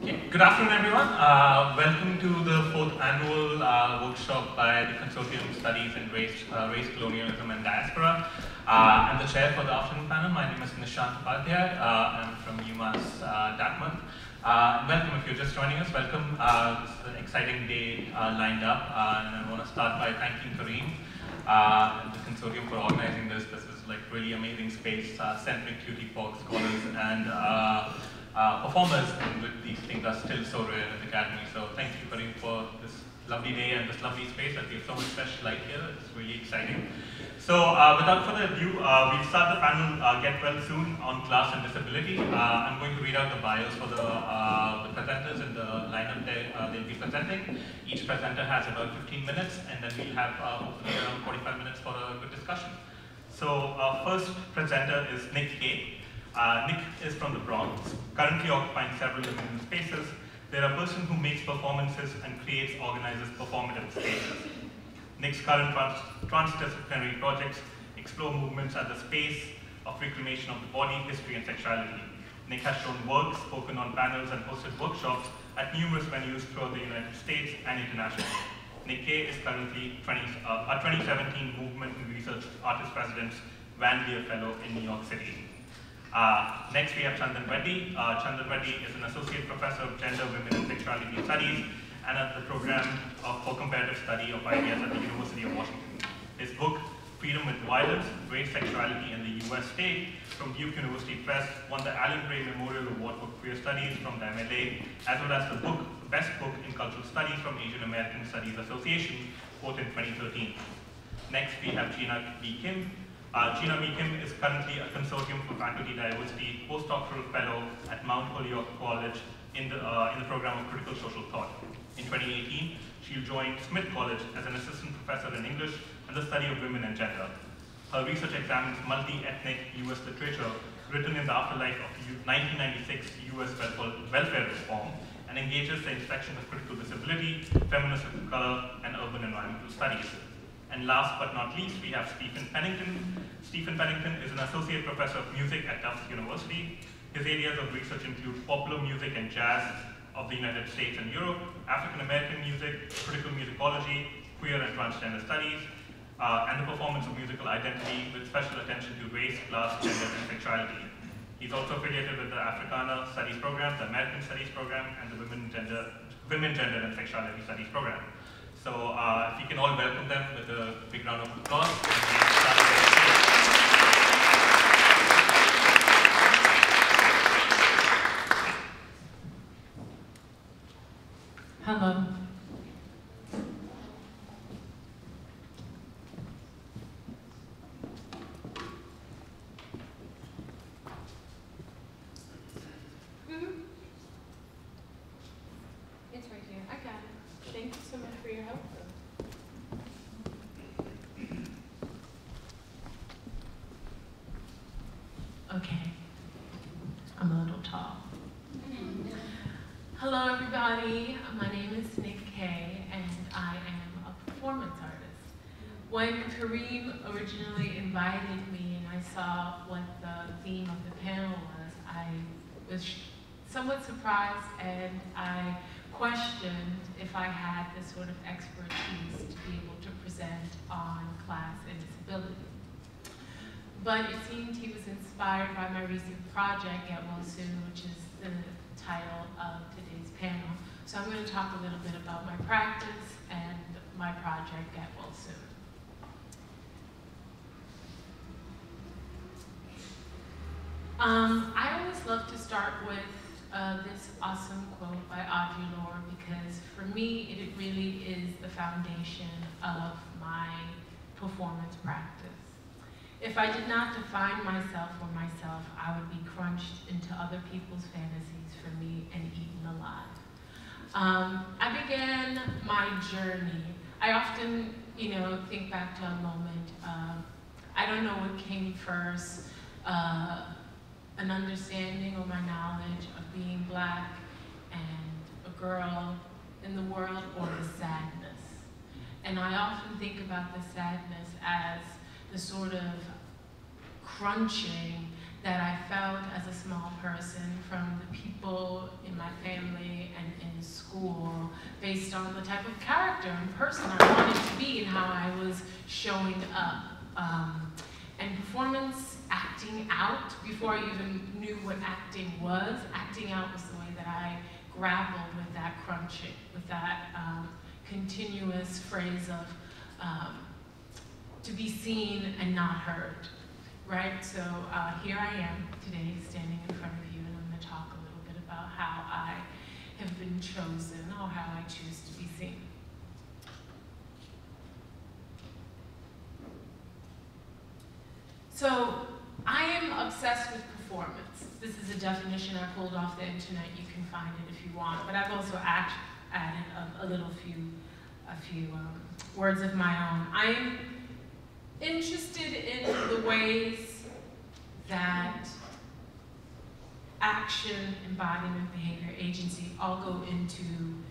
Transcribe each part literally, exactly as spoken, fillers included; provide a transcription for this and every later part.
Okay. Good afternoon, everyone. Uh, welcome to the fourth annual uh, workshop by the Consortium Studies in Race, uh, Race, Colonialism and Diaspora. Uh, I'm the chair for the afternoon panel. My name is Nishant Upadhyay. Uh, I'm from UMass uh, Dartmouth. Uh, welcome if you're just joining us. Welcome. Uh, this is an exciting day uh, lined up, uh, and I want to start by thanking Kareem uh, and the Consortium for organizing this. This is like really amazing space, uh, centering cutie folk scholars and uh, Uh, performers, and with these things are still so rare in the academy. So thank you, Kareem, for this lovely day and this lovely space. That we have so much special light here. It's really exciting. So uh, without further ado, uh, we'll start the panel uh, Get Well Soon on class and disability. Uh, I'm going to read out the bios for the, uh, the presenters in the lineup there. Uh, they'll be presenting. Each presenter has about fifteen minutes, and then we'll have uh, hopefully around forty-five minutes for a good discussion. So our first presenter is Nick Kay. Uh, Nick is from the Bronx, currently occupying several limited spaces. They're a person who makes performances and creates, organizes performative spaces. Nick's current trans transdisciplinary projects explore movements at the space of reclamation of the body, history, and sexuality. Nick has shown work, spoken on panels, and hosted workshops at numerous venues throughout the United States and internationally. Nick Kay is currently twenty, uh, a twenty seventeen Movement and Research Artist President's Van Leer Fellow in New York City. Uh, next, we have Chandan Reddy. Uh, Chandan Reddy is an associate professor of gender, women, and sexuality studies, and at the program of, for comparative study of ideas at the University of Washington. His book, Freedom with Violence, Race, Sexuality in the U S State, from Duke University Press, won the Alan Gray Memorial Award for Queer Studies from the M L A, as well as the book, Best Book in Cultural Studies from Asian American Studies Association, both in twenty thirteen. Next, we have Gina B. Kim. Uh, Gina B. Kim is currently a Consortium for Faculty Diversity postdoctoral fellow at Mount Holyoke College in the, uh, in the program of Critical Social Thought. In twenty eighteen, she joined Smith College as an assistant professor in English and the study of women and gender. Her research examines multi-ethnic U S literature written in the afterlife of nineteen ninety-six U S welfare reform and engages the inspection of critical disability, feminism of color, and urban environmental studies. And last but not least, we have Stephen Pennington. Stephen Pennington is an associate professor of music at Tufts University. His areas of research include popular music and jazz of the United States and Europe, African American music, critical musicology, queer and transgender studies, uh, and the performance of musical identity with special attention to race, class, gender, and sexuality. He's also affiliated with the Africana Studies Program, the American Studies Program, and the Women, Gender, Women, Gender, and Sexuality Studies Program. So uh, if you can all welcome them with a big round of applause. Hello. It's right here. I got it. Thank you so much for your help. Okay. I'm a little tall. Hello, everybody. My name is Nick Kay, and I am a performance artist. When Kareem originally invited me and I saw what the theme of the panel was, I was somewhat surprised, and I questioned if I had this sort of expertise to be able to present on class and disability. But it seemed he was inspired by my recent project, Get Well Soon, which is the title of today's panel. So I'm going to talk a little bit about my practice and my project, Get Well Soon. Um, I always love to start with uh, this awesome quote by Audre Lorde, because for me, it really is the foundation of my performance practice. If I did not define myself for myself, I would be crunched into other people's fantasies for me and eaten alive. Um, I began my journey. I often, you know, think back to a moment. Uh, I don't know what came first. Uh, an understanding or my knowledge of being Black and a girl in the world, or the sadness. And I often think about the sadness as the sort of crunching that I felt as a small person from the people in my family based on the type of character and person I wanted to be and how I was showing up. Um, and performance, acting out, before I even knew what acting was, acting out was the way that I grappled with that crunching, with that um, continuous phrase of um, to be seen and not heard, right? So uh, here I am today standing in front of you, and I'm gonna talk a little bit about how I have been chosen or how I choose to be seen. So I am obsessed with performance. This is a definition I pulled off the internet. You can find it if you want, but I've also add, added a, a little few, a few um, words of my own. I'm interested in the ways that action, embodiment, behavior, agency all go into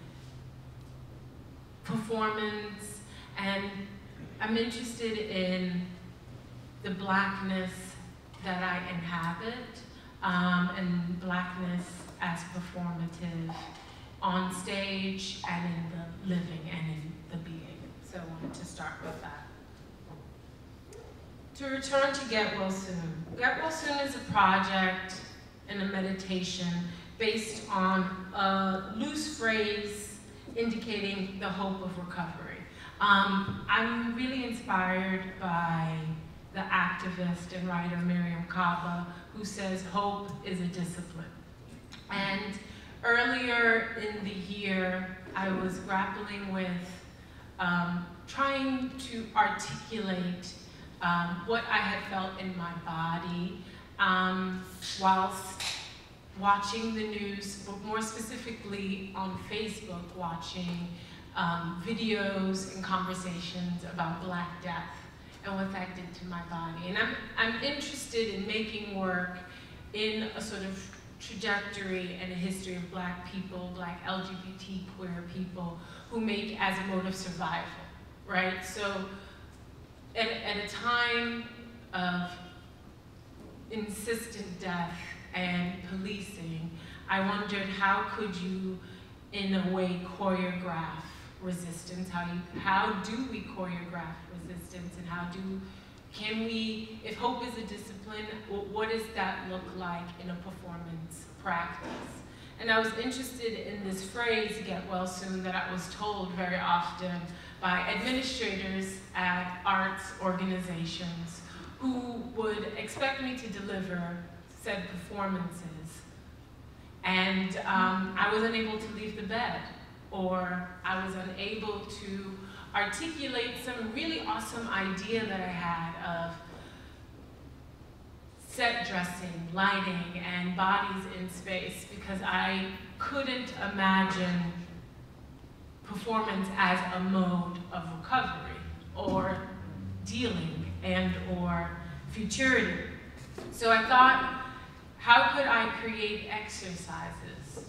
performance, and I'm interested in the blackness that I inhabit, um, and blackness as performative on stage and in the living and in the being. So I wanted to start with that. To return to Get Well Soon. Get Well Soon is a project and a meditation based on a loose phrase indicating the hope of recovery. Um, I'm really inspired by the activist and writer Miriam Kaba, who says hope is a discipline. And earlier in the year, I was grappling with um, trying to articulate um, what I had felt in my body um, whilst watching the news, but more specifically on Facebook, watching um, videos and conversations about Black Death and what that did to my body. And I'm, I'm interested in making work in a sort of trajectory and a history of Black people, Black L G B T queer people who make as a mode of survival, right? So at, at a time of insistent death and policing, I wondered how could you, in a way, choreograph resistance? How you, how do we choreograph resistance, and how do, can we, if hope is a discipline, what does that look like in a performance practice? And I was interested in this phrase, get well soon, that I was told very often by administrators at arts organizations who would expect me to deliver said performances. And um, I was unable to leave the bed, or I was unable to articulate some really awesome idea that I had of set dressing, lighting, and bodies in space, because I couldn't imagine performance as a mode of recovery, or dealing, and or futurity. So I thought, how could I create exercises?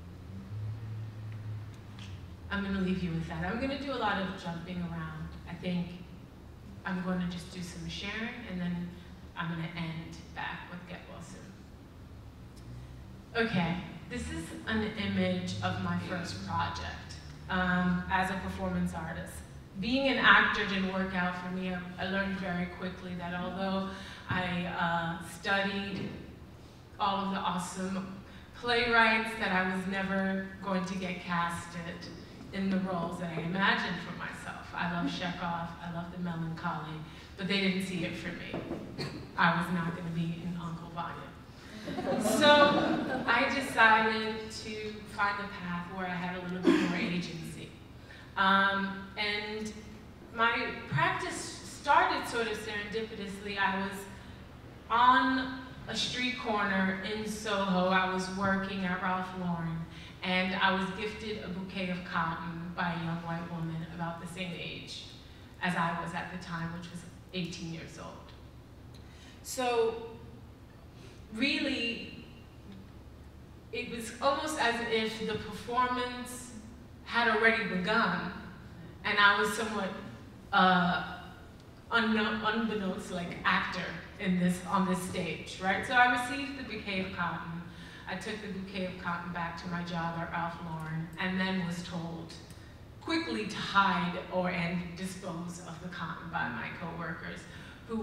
I'm gonna leave you with that. I'm gonna do a lot of jumping around. I think I'm gonna just do some sharing, and then I'm gonna end back with Get Well Soon. Okay, this is an image of my first project um, as a performance artist. Being an actor didn't work out for me. I, I learned very quickly that although I uh, studied all of the awesome playwrights, that I was never going to get casted in the roles that I imagined for myself. I love Chekhov, I love the melancholy, but they didn't see it for me. I was not gonna be in Uncle Vanya. So I decided to find a path where I had a little bit more agency. Um, and my practice started sort of serendipitously. I was on a street corner in Soho. I was working at Ralph Lauren, and I was gifted a bouquet of cotton by a young white woman about the same age as I was at the time, which was eighteen years old. So really, it was almost as if the performance had already begun, and I was somewhat uh, unknown, unbeknownst like actor in this, on this stage, right? So I received the bouquet of cotton. I took the bouquet of cotton back to my job at Ralph Lauren, and then was told quickly to hide or and dispose of the cotton by my coworkers, who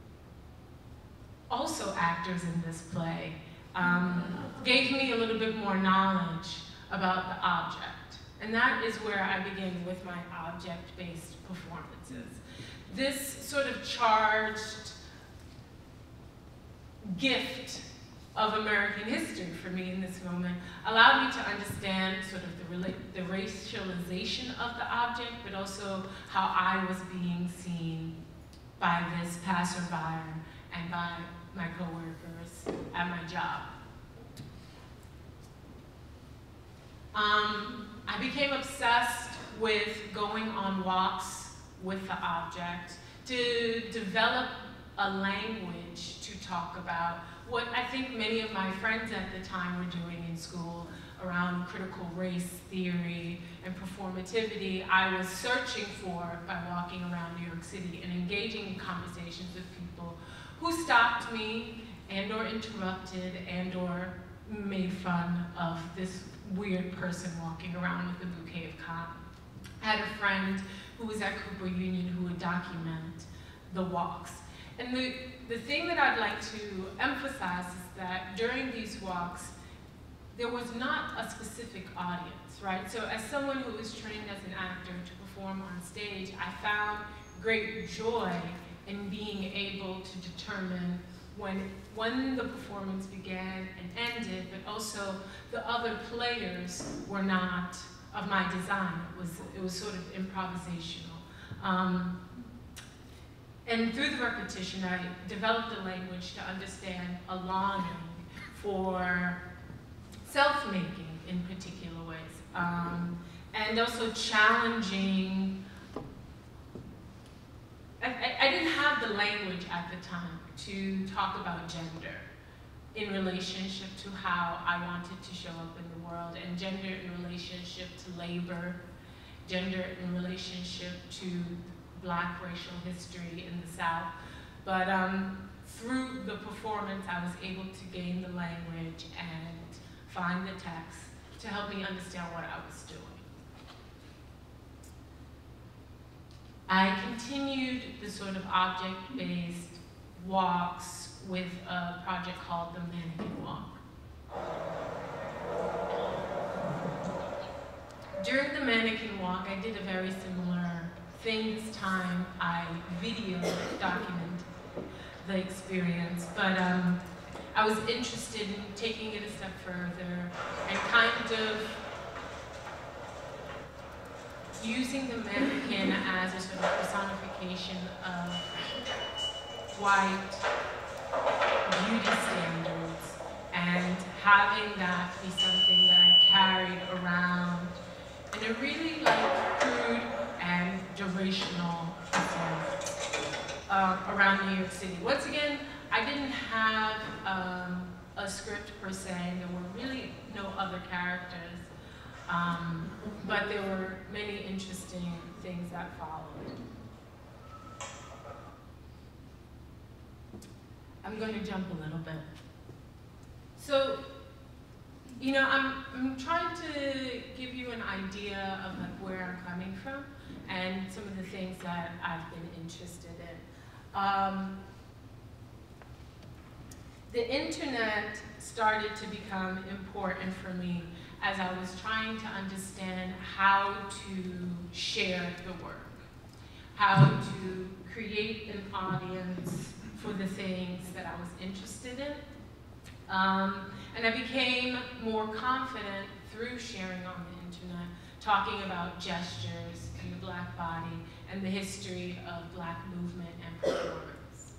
also actors in this play, um, gave me a little bit more knowledge about the object. And that is where I begin with my object-based performances. This sort of charged gift of American history for me in this moment allowed me to understand sort of the, rela the racialization of the object, but also how I was being seen by this passerby and by my coworkers at my job. Um, I became obsessed with going on walks with the object to develop a language to talk about what I think many of my friends at the time were doing in school around critical race theory and performativity. I was searching for by walking around New York City and engaging in conversations with people who stopped me and or interrupted and or made fun of this weird person walking around with a bouquet of cotton. I had a friend who was at Cooper Union who would document the walks. And the, the thing that I'd like to emphasize is that during these walks, there was not a specific audience, right? So as someone who was trained as an actor to perform on stage, I found great joy in being able to determine when, when the performance began and ended, but also the other players were not of my design. It was, it was sort of improvisational. Um, and through the repetition, I developed a language to understand a longing for self-making in particular ways, um, and also challenging. I, I, I didn't have the language at the time to talk about gender in relationship to how I wanted to show up in the world, and gender in relationship to labor, gender in relationship to Black racial history in the South. But um, through the performance, I was able to gain the language and find the text to help me understand what I was doing. I continued the sort of object-based walks with a project called the Mannequin Walk. During the Mannequin Walk, I did a very similar thing this time. I video documented the experience, but um, I was interested in taking it a step further and kind of using the mannequin as a sort of personification of white beauty standards and having that be something that I carried around in a really like crude and durational performance um, around New York City. Once again, I didn't have um, a script per se. There were really no other characters, um, but there were many interesting things that followed. I'm going to jump a little bit. So, you know, I'm, I'm trying to give you an idea of like where I'm coming from and some of the things that I've been interested in. Um, the internet started to become important for me as I was trying to understand how to share the work, how to create an audience for the things that I was interested in. Um, and I became more confident through sharing on the internet, talking about gestures and the Black body and the history of Black movement and performance.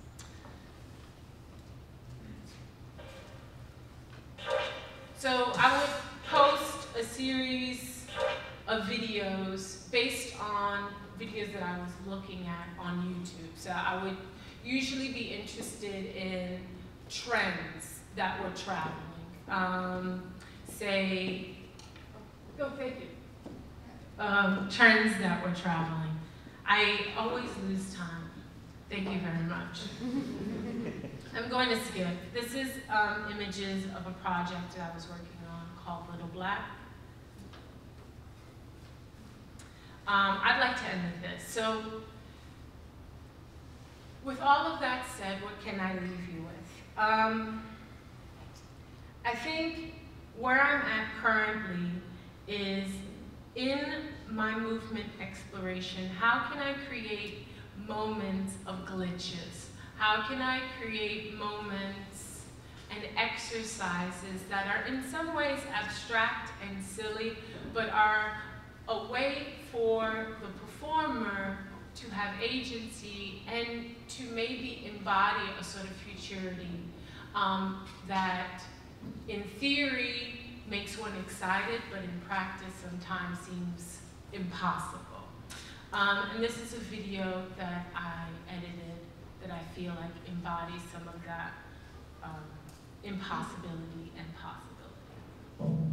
So I would post a series of videos based on videos that I was looking at on YouTube. So I would usually be interested in trends that were traveling. Um, say, go fake it. Um, trends that were traveling. I always lose time. Thank you very much. I'm going to skip. This is um, images of a project that I was working on called Little Black. Um, I'd like to end with this. So, with all of that said, what can I leave you with? Um, I think where I'm at currently is in my movement exploration, how can I create moments of glitches? How can I create moments and exercises that are in some ways abstract and silly, but are a way for the performer to have agency and to maybe embody a sort of futurity um, that in theory makes one excited, but in practice sometimes seems impossible. Um, and this is a video that I edited that I feel like embodies some of that um, impossibility and possibility.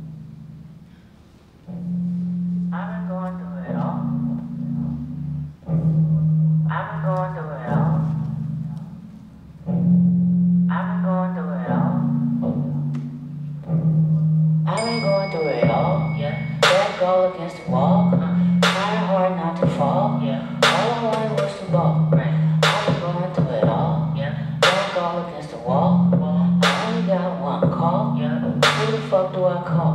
I've been going through it all. I've been going through it all. I've been going through it all. I've been going through it all. Yeah. Back all against the wall. Uh, trying hard not to fall. Yeah. All I wanted was to ball. Right. I've been going through it all. Yeah. Back all against the wall. Wall. I only got one call. Yeah. Who the fuck do I call?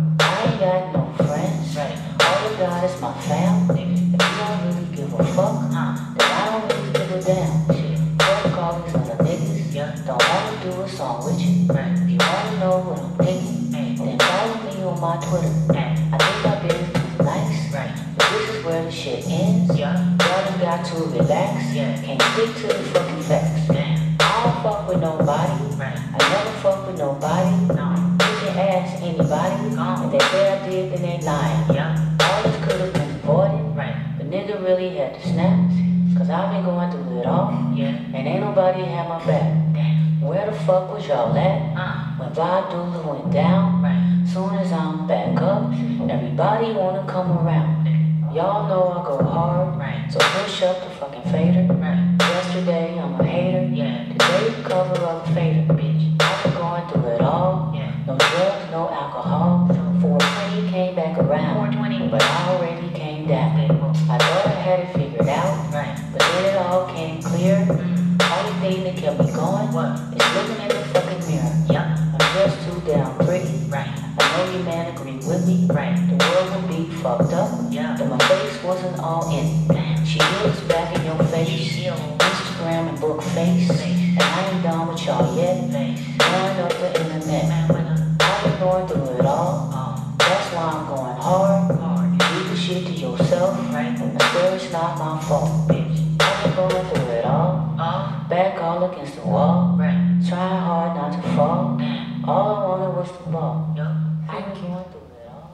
I ain't got no friends. Right. All you got is my fam. If you don't really give a fuck, uh, then I don't really give a damn. Shit. Fuck all these other niggas. Yeah. Don't wanna do a song with you. Right. If you wanna know what I'm thinking, hey, then follow me on my Twitter. Hey. I think I've been too nice. Right. But this is where the shit ends. Yeah. Y'all just got to relax. Yeah. Can't stick to the fucking facts. Damn. I don't fuck with nobody. Right. I never fuck with nobody. No. You can ask anybody. Gone. If they say I did, then they lying. Yeah. All this could have been avoided. Right. But nigga really had to snap. Cause I've been going through it all. Yeah. And ain't nobody had my back. Damn. Where the fuck was y'all at? Uh. When Bob Dooley went down. Right. Soon as I'm back up, everybody wanna come around. Y'all know I go hard. Right. So push up the fucking fader. Right. Yesterday I'm a hater. Yeah. Today the cover of a fader, bitch. I've been going through it all. Yeah. No drugs, no alcohol. four twenty came back around. four twenty. But I already came down. I thought I had it figured out. Right. But then it all came clear. Mm. Only thing that kept me going what? Is looking in the fucking mirror. Yep. I'm just too damn pretty. Right. I know you man agree with me. Right. The world would be fucked up. Yeah. But my face wasn't all in it. Damn. She looks back in your face. Instagram and book face. And I ain't done with y'all yet. Going up the internet. I've been going through it all. Oh. That's why I'm going hard. hard. You do the shit to yourself. Right. I swear it's not my fault, bitch. I've been going through it all. Oh. Back all against the wall. Right. Trying hard not to fall. Damn. All I wanted was the ball. Yep. I've been going through it all.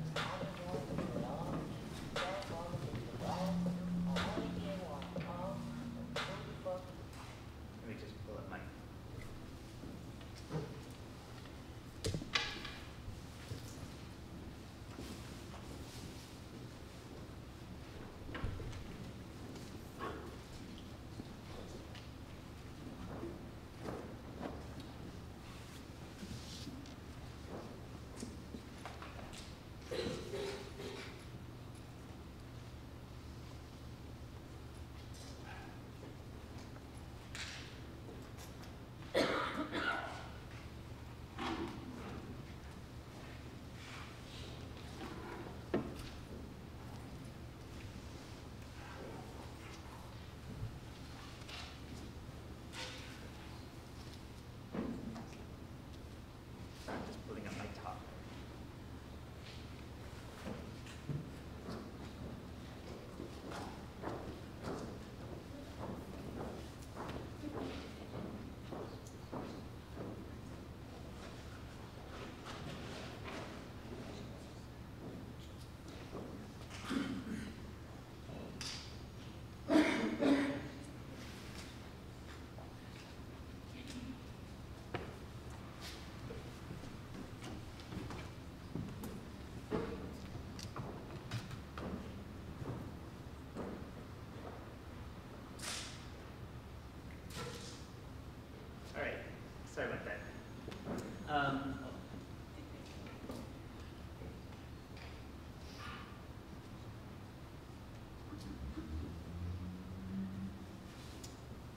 I only get one call.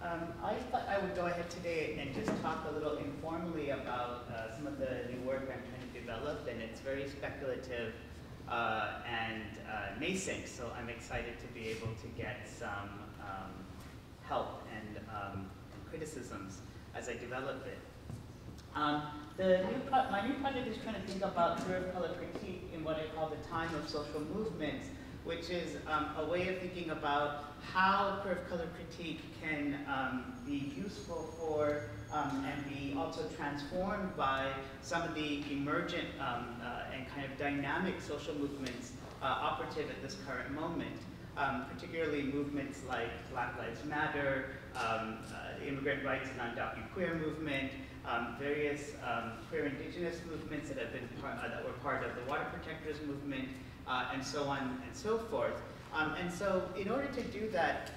Um, I thought I would go ahead today and just talk a little informally about uh, some of the new work I'm trying to develop, and it's very speculative uh, and uh, nascent, so I'm excited to be able to get some um, help and um, criticisms as I develop it. Um, the new pro my new project is trying to think about queer of color critique in what I call the time of social movements, which is um, a way of thinking about how queer of color critique can um, be useful for um, and be also transformed by some of the emergent um, uh, and kind of dynamic social movements uh, operative at this current moment. Um, particularly movements like Black Lives Matter, um, uh, the immigrant rights and undocumented queer movement, um, various um, queer indigenous movements that have been part, uh, that were part of the Water Protectors movement, uh, and so on and so forth. Um, and so, in order to do that,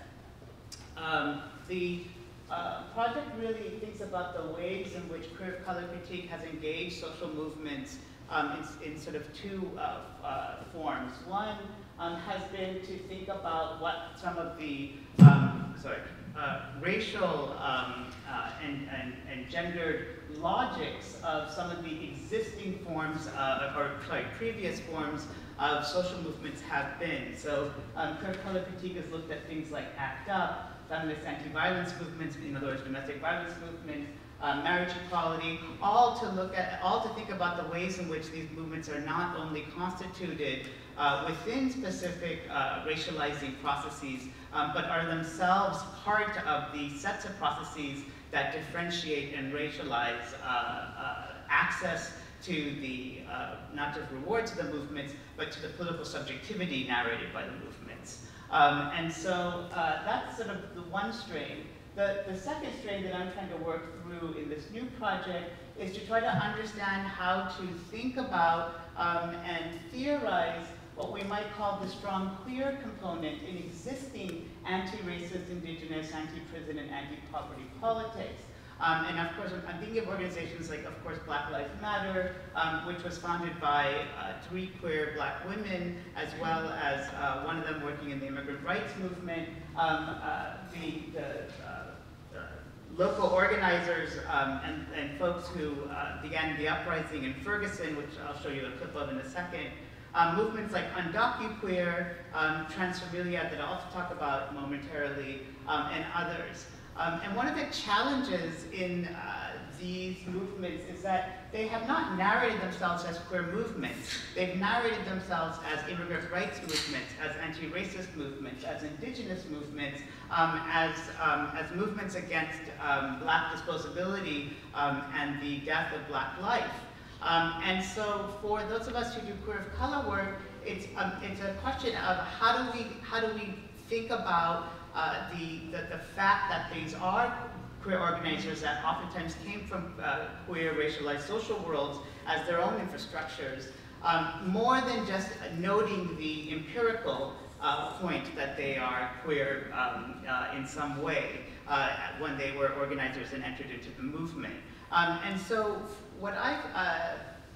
um, the uh, project really thinks about the ways in which queer of color critique has engaged social movements um, in, in sort of two uh, uh, forms. One Um, has been to think about what some of the um, sorry, uh, racial um, uh, and, and, and gendered logics of some of the existing forms, uh, or sorry, previous forms of social movements have been. So um, queer of color critique has looked at things like ACT UP, feminist anti-violence movements, in other words, domestic violence movements, Uh, marriage equality, all to look at, all to think about the ways in which these movements are not only constituted uh, within specific uh, racializing processes, um, but are themselves part of the sets of processes that differentiate and racialize uh, uh, access to the, uh, not just rewards of the movements, but to the political subjectivity narrated by the movements. Um, and so uh, that's sort of the one strain. The, the second strain that I'm trying to work through in this new project is to try to understand how to think about um, and theorize what we might call the strong queer component in existing anti-racist, indigenous, anti-prison, and anti-poverty politics. Um, and of course, I'm thinking of organizations like, of course, Black Lives Matter, um, which was founded by uh, three queer black women, as well as uh, one of them working in the immigrant rights movement. Um, uh, the, the uh, uh, local organizers um, and, and folks who uh, began the uprising in Ferguson, which I'll show you a clip of in a second. Um, movements like UndocuQueer, um, Transfamilia, that I'll also talk about momentarily, um, and others. Um, and one of the challenges in uh, these movements is that they have not narrated themselves as queer movements. They've narrated themselves as immigrant rights movements, as anti-racist movements, as indigenous movements, um, as, um, as movements against um, black disposability um, and the death of black life. Um, and so for those of us who do queer of color work, it's, um, it's a question of how do we, how do we think about Uh, the, the, the fact that these are queer organizers that oftentimes came from uh, queer racialized social worlds as their own infrastructures, um, more than just noting the empirical uh, point that they are queer um, uh, in some way uh, when they were organizers and entered into the movement. Um, and so what I've uh,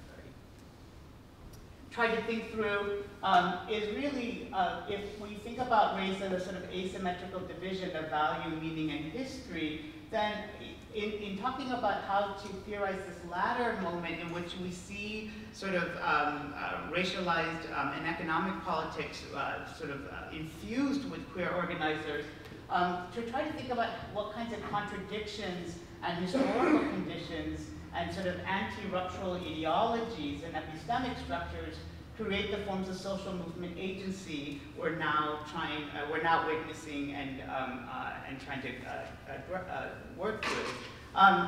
tried to think through um, is really, uh, if we think about race as a sort of asymmetrical division of value, meaning, and history, then in, in talking about how to theorize this latter moment in which we see sort of um, uh, racialized um, and economic politics uh, sort of uh, infused with queer organizers, um, to try to think about what kinds of contradictions and historical conditions and sort of anti-ruptural ideologies and epistemic structures create the forms of social movement agency we're now trying, uh, we're now witnessing and um, uh, and trying to uh, uh, uh, work through. Um,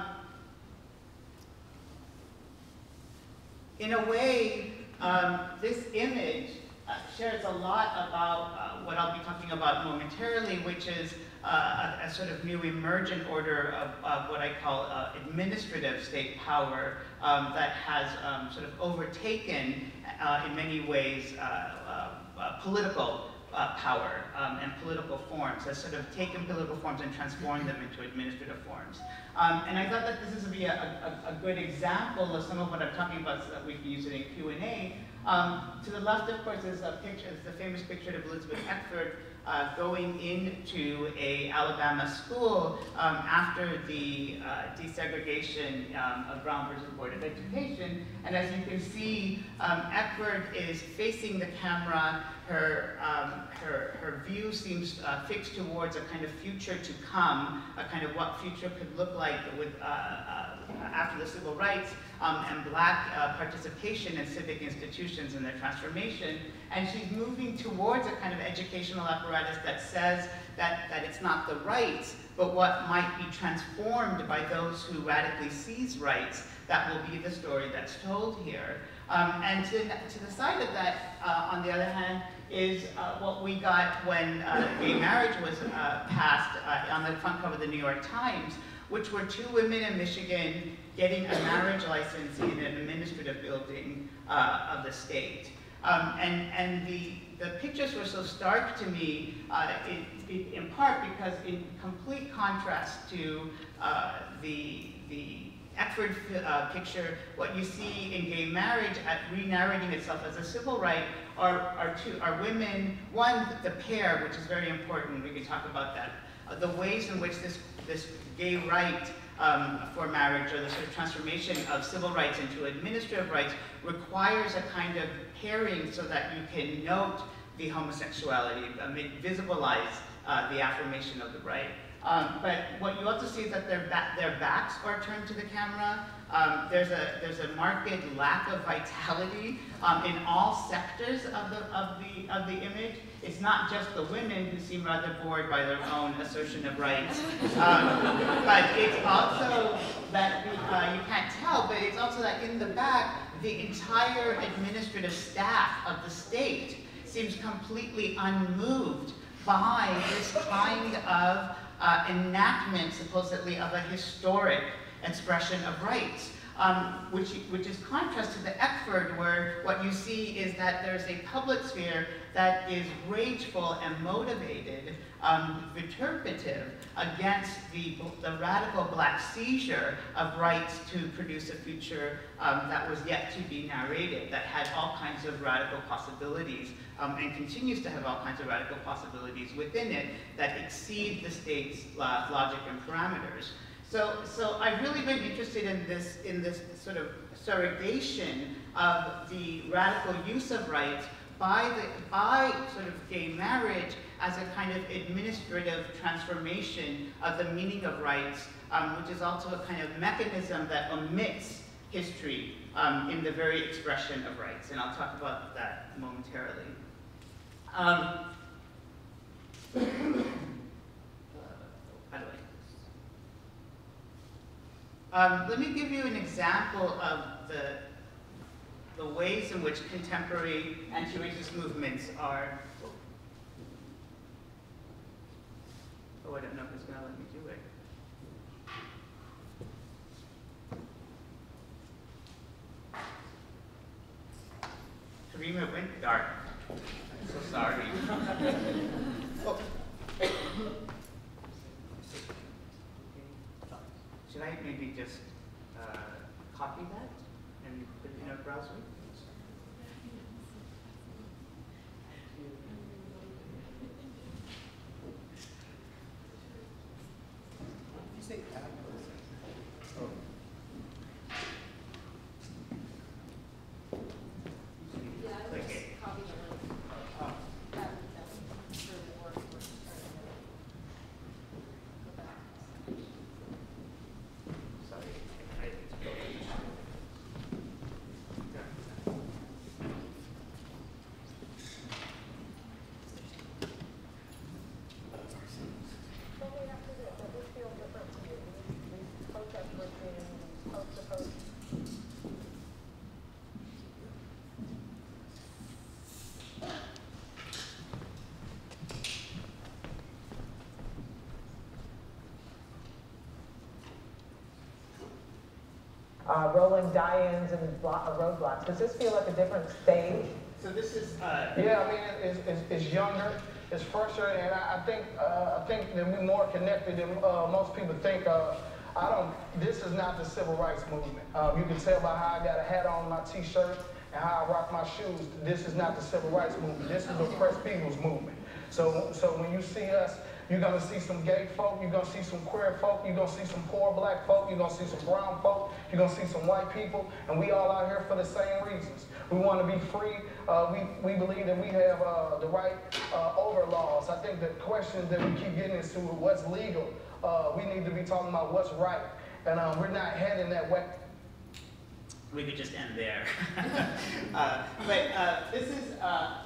in a way, um, this image uh, shares a lot about uh, what I'll be talking about momentarily, which is Uh, a, a sort of new emergent order of, of what I call uh, administrative state power um, that has um, sort of overtaken, uh, in many ways, uh, uh, uh, political uh, power um, and political forms, has sort of taken political forms and transformed them into administrative forms. Um, and I thought that this would be a, a, a good example of some of what I'm talking about so that we can use it in Q and A, Um, to the left, of course, is a picture, is the famous picture of Elizabeth Eckford uh, going into a Alabama school um, after the uh, desegregation um, of Brown versus Board of Education. And as you can see, um, Eckford is facing the camera. Her, um, her, her view seems uh, fixed towards a kind of future to come, a kind of what future could look like with, uh, uh, after the civil rights um, and black uh, participation in civic institutions and their transformation. And she's moving towards a kind of educational apparatus that says that, that it's not the rights, but what might be transformed by those who radically seize rights. That will be the story that's told here. Um, and to, to the side of that, uh, on the other hand, is uh, what we got when uh, gay marriage was uh, passed uh, on the front cover of the New York Times, which were two women in Michigan getting a marriage license in an administrative building uh, of the state. Um, and and the, the pictures were so stark to me, uh, it, it, in part because in complete contrast to uh, the, the Eckford uh, picture, what you see in gay marriage at re-narrating itself as a civil right are, are, two, are women, one, the pair, which is very important, we can talk about that, uh, the ways in which this, this gay right um, for marriage, or the sort of transformation of civil rights into administrative rights, requires a kind of pairing so that you can note the homosexuality, I mean, visibilize uh, the affirmation of the right. Um, but what you also see is that their, ba their backs are turned to the camera. Um, there's, a, there's a marked lack of vitality um, in all sectors of the, of, the, of the image. It's not just the women who seem rather bored by their own assertion of rights, um, but it's also that, uh, you can't tell, but it's also that in the back, the entire administrative staff of the state seems completely unmoved by this kind of Uh, enactment, supposedly, of a historic expression of rights, um, which, which is contrast to the Eckford, where what you see is that there's a public sphere that is rageful and motivated, um, vituperative, against the, the radical black seizure of rights to produce a future um, that was yet to be narrated, that had all kinds of radical possibilities, um, and continues to have all kinds of radical possibilities within it that exceed the state's uh, logic and parameters. So, so I've really been interested in this, in this sort of surrogation of the radical use of rights by, the, by sort of gay marriage as a kind of administrative transformation of the meaning of rights, um, which is also a kind of mechanism that omits history um, in the very expression of rights. And I'll talk about that momentarily. Um, how do I Um, let me give you an example of the, the ways in which contemporary anti-racist movements are. Oh, I don't know if it's going to let me do it. Karima went dark. I'm so sorry. Oh. Should I maybe just uh, copy that and put it in a browser? You say tab? Oh. Yeah, I Click just it. copy the link. Oh. That, that's really work for Sorry. I it's broken. Uh, rolling die-ins and block, uh, roadblocks. Does this feel like a different stage? So this is uh, Yeah, I mean, it's, it's, it's younger, it's fresher, and I, I think uh, I think that we're more connected than uh, most people think. Uh, I don't. This is not the civil rights movement. Um, you can tell by how I got a hat on my T-shirt and how I rock my shoes, this is not the civil rights movement. This is the oppressed people's movement. So, so when you see us, you're gonna see some gay folk, you're gonna see some queer folk, you're gonna see some poor black folk, you're gonna see some brown folk, you're gonna see some white people, and we all out here for the same reasons. We want to be free. Uh, we, we believe that we have uh, the right uh, over laws. I think the questions that we keep getting into what's legal, uh, we need to be talking about what's right. And uh, we're not heading that way. We could just end there. uh, but uh, this is uh,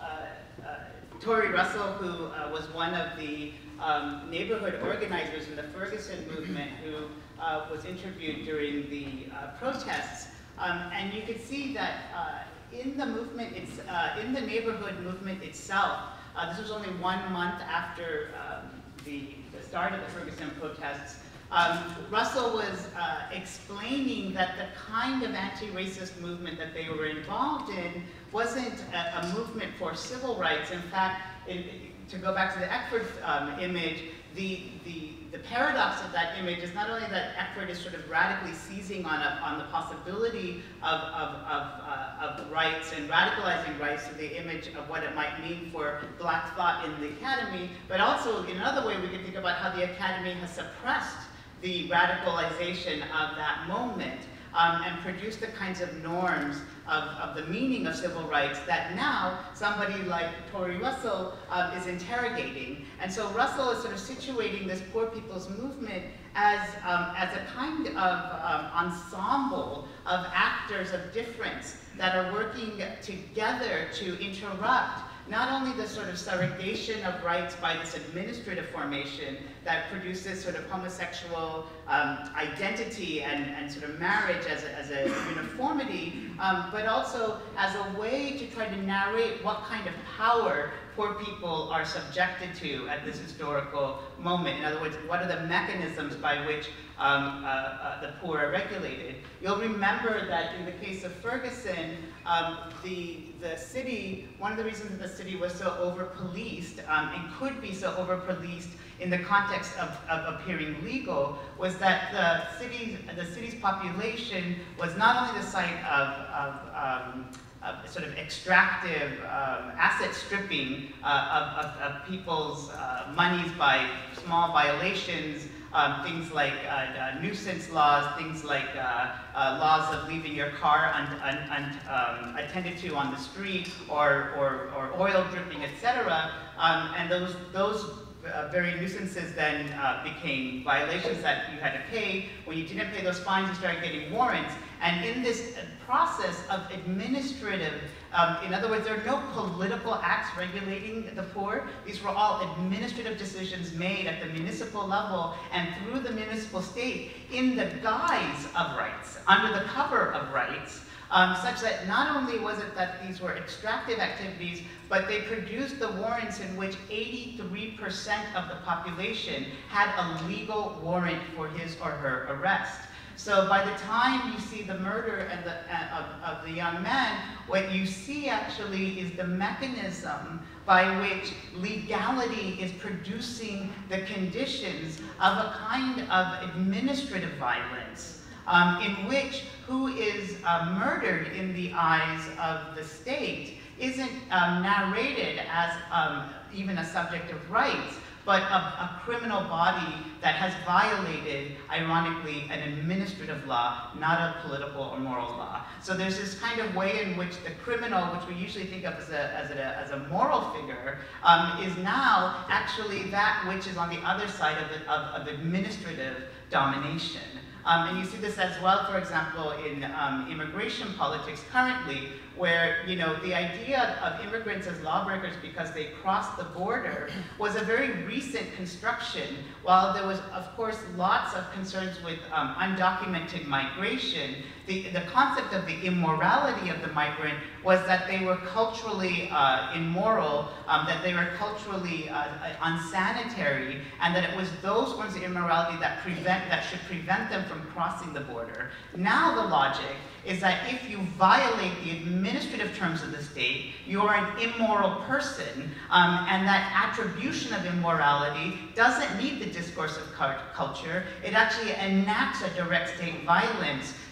uh, uh, Tori Russell, who uh, was one of the um, neighborhood organizers in the Ferguson movement, who uh, was interviewed during the uh, protests. Um, and you could see that uh, in the movement, it's, uh, in the neighborhood movement itself, uh, this was only one month after um, the, the start of the Ferguson protests, um, Russell was uh, explaining that the kind of anti-racist movement that they were involved in wasn't a, a movement for civil rights. In fact, in, to go back to the Eckford um, image, the, the, the paradox of that image is not only that Eckford is sort of radically seizing on, a, on the possibility of, of, of, uh, of rights and radicalizing rights to the image of what it might mean for black thought in the academy, but also in another way we can think about how the academy has suppressed the radicalization of that moment um, and produced the kinds of norms of, of the meaning of civil rights that now somebody like Tori Russell um, is interrogating. And so Russell is sort of situating this poor people's movement as, um, as a kind of um, ensemble of actors of difference that are working together to interrupt not only the sort of surrogation of rights by this administrative formation that produces sort of homosexual um, identity and, and sort of marriage as a, as a uniformity, um, but also as a way to try to narrate what kind of power poor people are subjected to at this historical moment. In other words, what are the mechanisms by which um, uh, uh, the poor are regulated? You'll remember that in the case of Ferguson, um, the, the city, one of the reasons that the city was so over-policed um, and could be so over-policed in the context of, of appearing legal was that the city's, the city's population was not only the site of, of um, Uh, sort of extractive um, asset stripping uh, of, of, of people's uh, monies by small violations, um, things like uh, uh, nuisance laws, things like uh, uh, laws of leaving your car un, un, un, um, attended to on the street, or, or, or oil dripping, et cetera. Um, and those, those uh, very nuisances then uh, became violations that you had to pay. When you didn't pay those fines, you started getting warrants. And in this process of administrative, um, in other words, there are no political acts regulating the poor. These were all administrative decisions made at the municipal level and through the municipal state in the guise of rights, under the cover of rights, um, such that not only was it that these were extractive activities, but they produced the warrants in which eighty-three percent of the population had a legal warrant for his or her arrest. So by the time you see the murder and the, uh, of, of the young man, what you see actually is the mechanism by which legality is producing the conditions of a kind of administrative violence, um, in which who is uh, murdered in the eyes of the state isn't um, narrated as um, even a subject of rights, but a, a criminal body that has violated, ironically, an administrative law, not a political or moral law. So there's this kind of way in which the criminal, which we usually think of as a, as a, as a moral figure, um, is now actually that which is on the other side of, the, of, of administrative domination. Um, and you see this as well, for example, in um, immigration politics currently, where, you know, the idea of immigrants as lawbreakers because they crossed the border was a very recent construction. While there was, of course, lots of concerns with um, undocumented migration, the, the concept of the immorality of the migrant was that they were culturally uh, immoral, um, that they were culturally uh, unsanitary, and that it was those forms of immorality that prevent, that should prevent them from crossing the border. Now the logic is that if you violate the administrative terms of the state, you are an immoral person, um, and that attribution of immorality doesn't need the discourse of culture. It actually enacts a direct state violence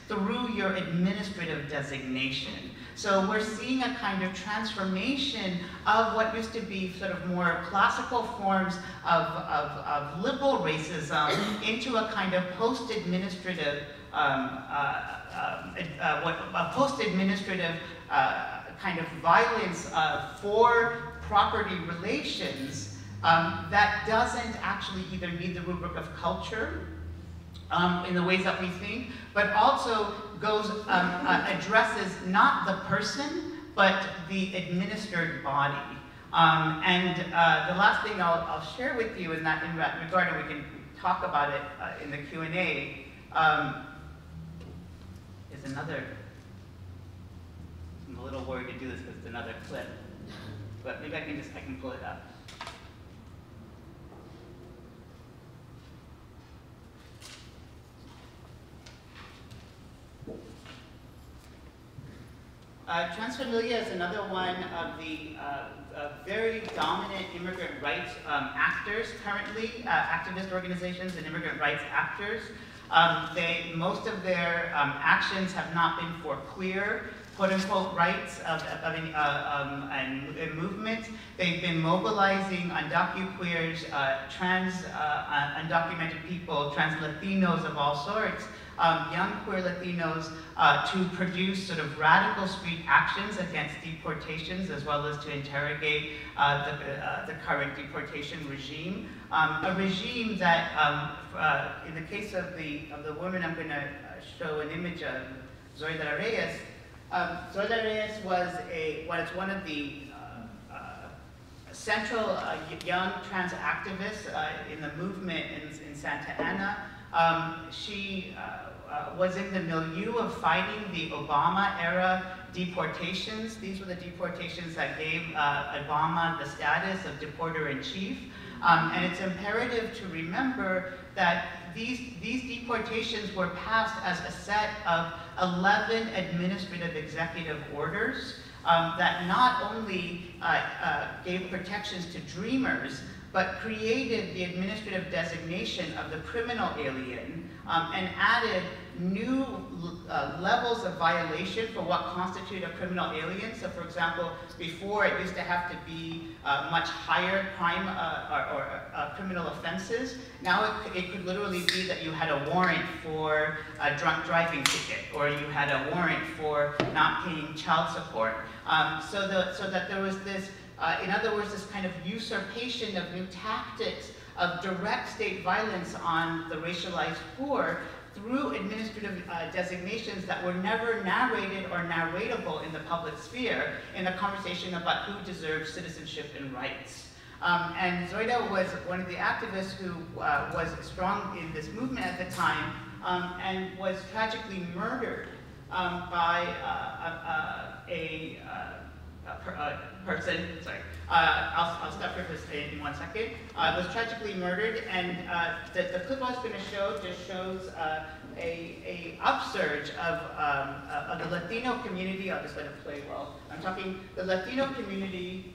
through your administrative designation. So we're seeing a kind of transformation of what used to be sort of more classical forms of, of, of liberal racism into a kind of post-administrative, um, uh, uh, uh, what, a post-administrative uh, kind of violence uh, for property relations um, that doesn't actually either meet the rubric of culture um, in the ways that we think, but also goes, um, uh, addresses not the person, but the administered body. Um, and uh, the last thing I'll, I'll share with you in that, in that regard, and we can talk about it uh, in the Q and A, um, is another, I'm a little worried to do this because it's another clip, but maybe I can just, I can pull it up. Uh, Transfamilia is another one of the uh, uh, very dominant immigrant rights um, actors currently, uh, activist organizations and immigrant rights actors. Um, they, most of their um, actions have not been for queer, quote-unquote, rights of, of any, uh, um, and, and movement. They've been mobilizing undocuqueers, uh, trans, uh, undocumented people, trans Latinos of all sorts, Um, young queer Latinos uh, to produce sort of radical street actions against deportations, as well as to interrogate uh, the, uh, the current deportation regime. Um, a regime that, um, uh, in the case of the, of the woman I'm going to uh, show an image of, Zoraida Reyes. Um, Zoraida Reyes was a, was one of the uh, uh, central uh, young trans activists uh, in the movement in, in Santa Ana. Um, she uh, uh, was in the milieu of fighting the Obama-era deportations. These were the deportations that gave uh, Obama the status of deporter-in-chief. Um, and it's imperative to remember that these, these deportations were passed as a set of eleven administrative executive orders um, that not only uh, uh, gave protections to dreamers, but created the administrative designation of the criminal alien um, and added new uh, levels of violation for what constitute a criminal alien. So for example, before it used to have to be uh, much higher crime uh, or, or uh, criminal offenses. Now it, it could literally be that you had a warrant for a drunk driving ticket, or you had a warrant for not paying child support. Um, so, the, so that there was this Uh, in other words, this kind of usurpation of new tactics of direct state violence on the racialized poor through administrative uh, designations that were never narrated or narratable in the public sphere in a conversation about who deserves citizenship and rights. Um, and Zoraida was one of the activists who uh, was strong in this movement at the time um, and was tragically murdered um, by uh, a, a, a Uh, per, uh, person, sorry, uh, I'll, I'll stop here for in one second, uh, was tragically murdered, and uh, the, the clip I was going to show just shows uh, a, a upsurge of, um, uh, of the Latino community. I'll just let it play well. I'm talking the Latino community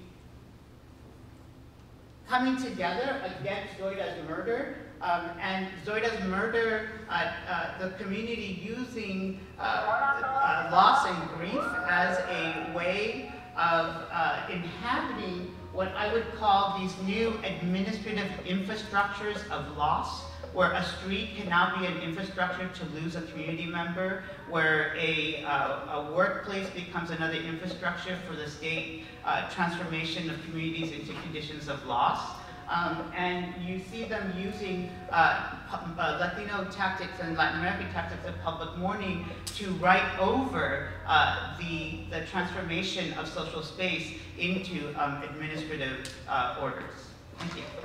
coming together against Zoida's murder. Um, and Zoida's murder, uh, uh, the community using uh, uh, loss and grief as a way of uh, inhabiting what I would call these new administrative infrastructures of loss, where a street can now be an infrastructure to lose a community member, where a, uh, a workplace becomes another infrastructure for the state uh, transformation of communities into conditions of loss. Um, and you see them using uh, uh, Latino tactics and Latin American tactics of public mourning to write over uh, the, the transformation of social space into um, administrative uh, orders. Thank you.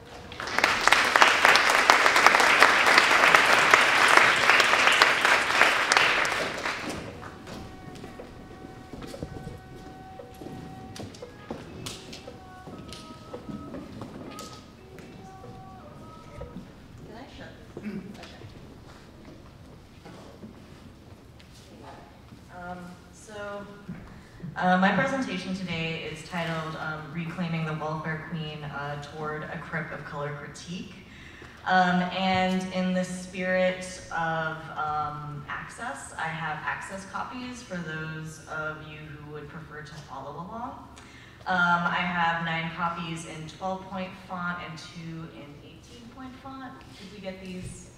Uh, my presentation today is titled um, Reclaiming the Welfare Queen uh, Toward a Crip of Color Critique. Um, and in the spirit of um, access, I have access copies for those of you who would prefer to follow along. Um, I have nine copies in twelve point font and two in eighteen point font. Did we get these?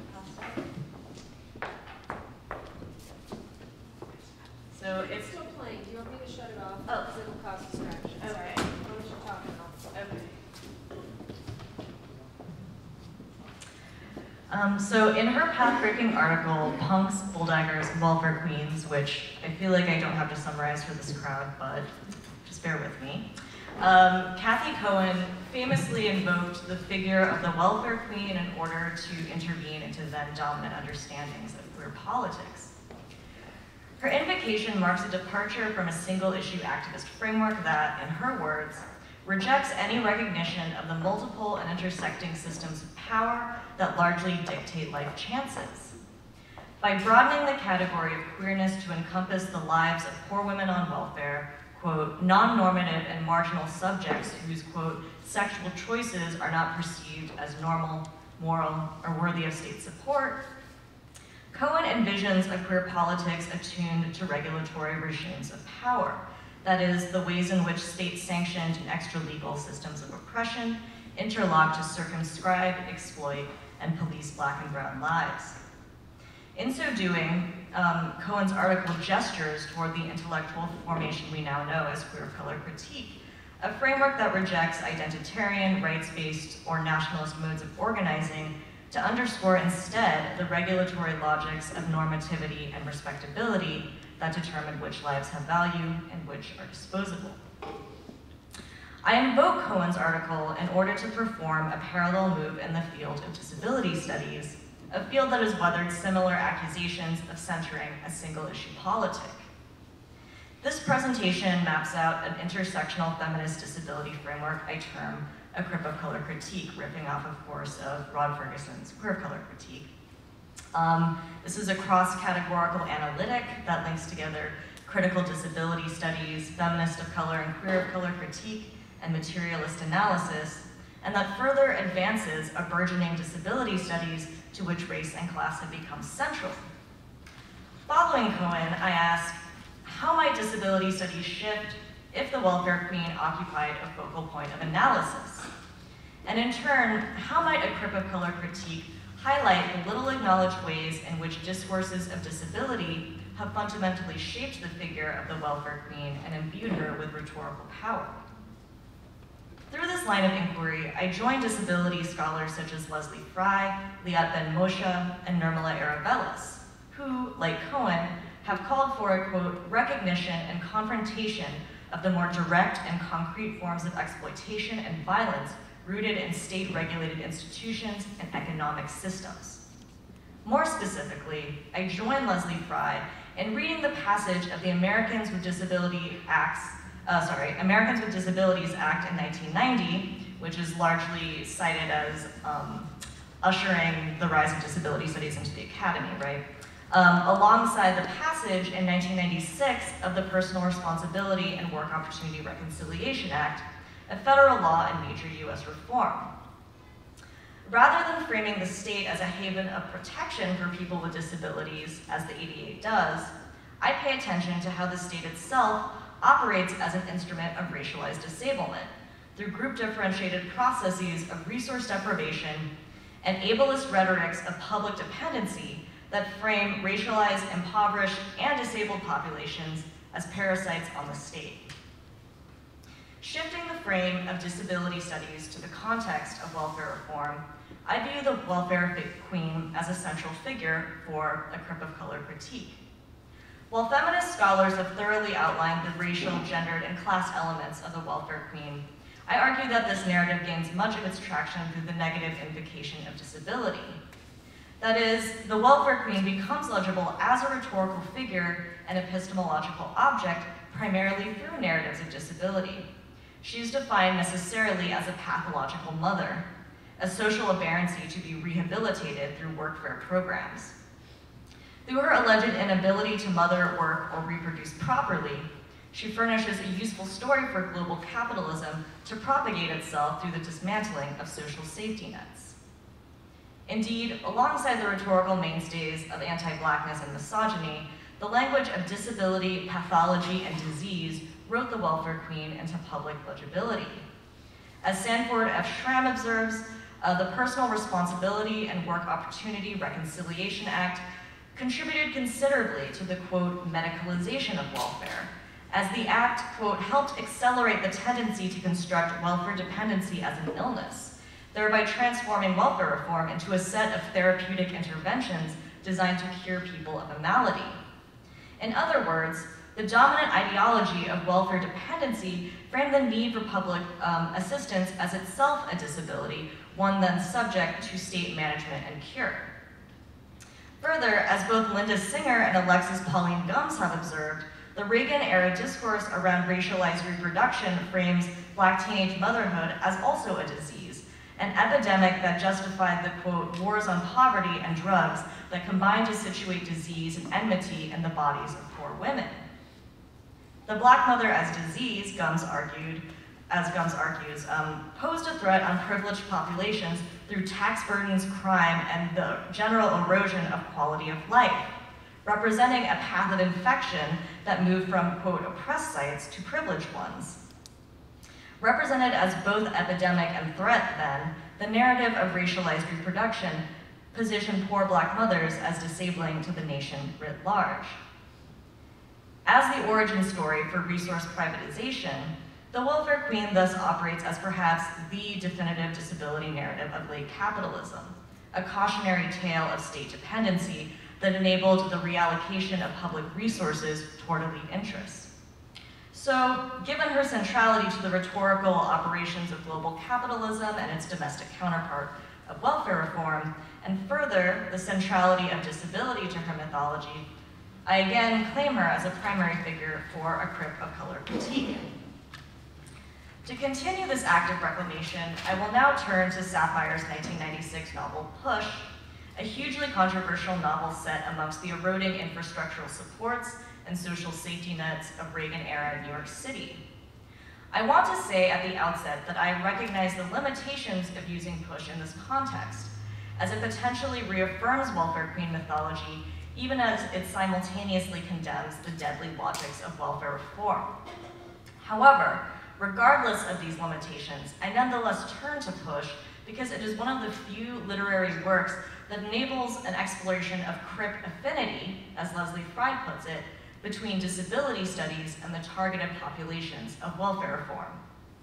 So It's it's, still playing. Do you want me to shut it off? Oh. Because it'll cause distraction. Okay. Sorry. Why don't you talk now? okay. Um, so in her path-breaking article, Punks, Bulldaggers, Welfare Queens, which I feel like I don't have to summarize for this crowd, but just bear with me. Um, Cathy Cohen famously invoked the figure of the welfare queen in order to intervene into then dominant understandings of queer politics. Her invocation marks a departure from a single-issue activist framework that, in her words, rejects any recognition of the multiple and intersecting systems of power that largely dictate life chances. By broadening the category of queerness to encompass the lives of poor women on welfare, quote, non-normative and marginal subjects whose, quote, sexual choices are not perceived as normal, moral, or worthy of state support, Cohen envisions a queer politics attuned to regulatory regimes of power. That is, the ways in which state-sanctioned and extra-legal systems of oppression interlock to circumscribe, exploit, and police black and brown lives. In so doing, um, Cohen's article gestures toward the intellectual formation we now know as queer of color critique, a framework that rejects identitarian, rights-based, or nationalist modes of organizing to underscore instead the regulatory logics of normativity and respectability that determine which lives have value and which are disposable. I invoke Cohen's article in order to perform a parallel move in the field of disability studies, a field that has weathered similar accusations of centering a single-issue politic. This presentation maps out an intersectional feminist disability framework I term a crip of color critique, ripping off, of course, of Rod Ferguson's queer of color critique. Um, this is a cross-categorical analytic that links together critical disability studies, feminist of color and queer of color critique, and materialist analysis, and that further advances a burgeoning disability studies to which race and class have become central. Following Cohen, I ask, how might disability studies shift if the welfare queen occupied a focal point of analysis? And in turn, how might a crip of color critique highlight the little acknowledged ways in which discourses of disability have fundamentally shaped the figure of the welfare queen and imbued her with rhetorical power? Through this line of inquiry, I joined disability scholars such as Leslie Fry, Liat Ben-Moshe, and Nirmala Aravelis, who, like Cohen, have called for a, quote, recognition and confrontation of the more direct and concrete forms of exploitation and violence rooted in state-regulated institutions and economic systems. More specifically, I joined Leslie Fry in reading the passage of the Americans with Disability Acts, uh, sorry, Americans with Disabilities Act in nineteen ninety, which is largely cited as um, ushering the rise of disability studies into the academy, right? Um, alongside the passage in nineteen ninety-six of the Personal Responsibility and Work Opportunity Reconciliation Act, a federal law and major U S reform. Rather than framing the state as a haven of protection for people with disabilities, as the A D A does, I pay attention to how the state itself operates as an instrument of racialized disablement through group-differentiated processes of resource deprivation and ableist rhetorics of public dependency that frame racialized, impoverished, and disabled populations as parasites on the state. Shifting the frame of disability studies to the context of welfare reform, I view the welfare queen as a central figure for a crip of color critique. While feminist scholars have thoroughly outlined the racial, gendered, and class elements of the welfare queen, I argue that this narrative gains much of its traction through the negative invocation of disability. That is, the welfare queen becomes legible as a rhetorical figure and epistemological object primarily through narratives of disability. She is defined necessarily as a pathological mother, a social aberrancy to be rehabilitated through workfare programs. Through her alleged inability to mother, work, or reproduce properly, she furnishes a useful story for global capitalism to propagate itself through the dismantling of social safety nets. Indeed, alongside the rhetorical mainstays of anti-Blackness and misogyny, the language of disability, pathology, and disease wrote the welfare queen into public legibility. As Sanford F. Schramm observes, uh, the Personal Responsibility and Work Opportunity Reconciliation Act contributed considerably to the, quote, medicalization of welfare, as the act, quote, helped accelerate the tendency to construct welfare dependency as an illness, thereby transforming welfare reform into a set of therapeutic interventions designed to cure people of a malady. In other words, the dominant ideology of welfare dependency framed the need for public um, assistance as itself a disability, one then subject to state management and cure. Further, as both Linda Singer and Alexis Pauline Gumbs have observed, the Reagan-era discourse around racialized reproduction frames Black teenage motherhood as also a disease, an epidemic that justified the, quote, wars on poverty and drugs that combined to situate disease and enmity in the bodies of poor women. The Black mother as disease, Gumbs argued, as Gumbs argues, um, posed a threat on privileged populations through tax burdens, crime, and the general erosion of quality of life, representing a path of infection that moved from, quote, oppressed sites to privileged ones. Represented as both epidemic and threat, then, the narrative of racialized reproduction positioned poor Black mothers as disabling to the nation writ large. As the origin story for resource privatization, the welfare queen thus operates as perhaps the definitive disability narrative of late capitalism, a cautionary tale of state dependency that enabled the reallocation of public resources toward elite interests. So, given her centrality to the rhetorical operations of global capitalism and its domestic counterpart of welfare reform, and further, the centrality of disability to her mythology, I again claim her as a primary figure for a Crip of Color critique. To continue this active reclamation, I will now turn to Safire's nineteen ninety-six novel, Push, a hugely controversial novel set amongst the eroding infrastructural supports and social safety nets of Reagan-era New York City. I want to say at the outset that I recognize the limitations of using Push in this context, as it potentially reaffirms welfare queen mythology, even as it simultaneously condemns the deadly logics of welfare reform. However, regardless of these limitations, I nonetheless turn to Push because it is one of the few literary works that enables an exploration of Crip affinity, as Leslie Fry puts it, between disability studies and the targeted populations of welfare reform.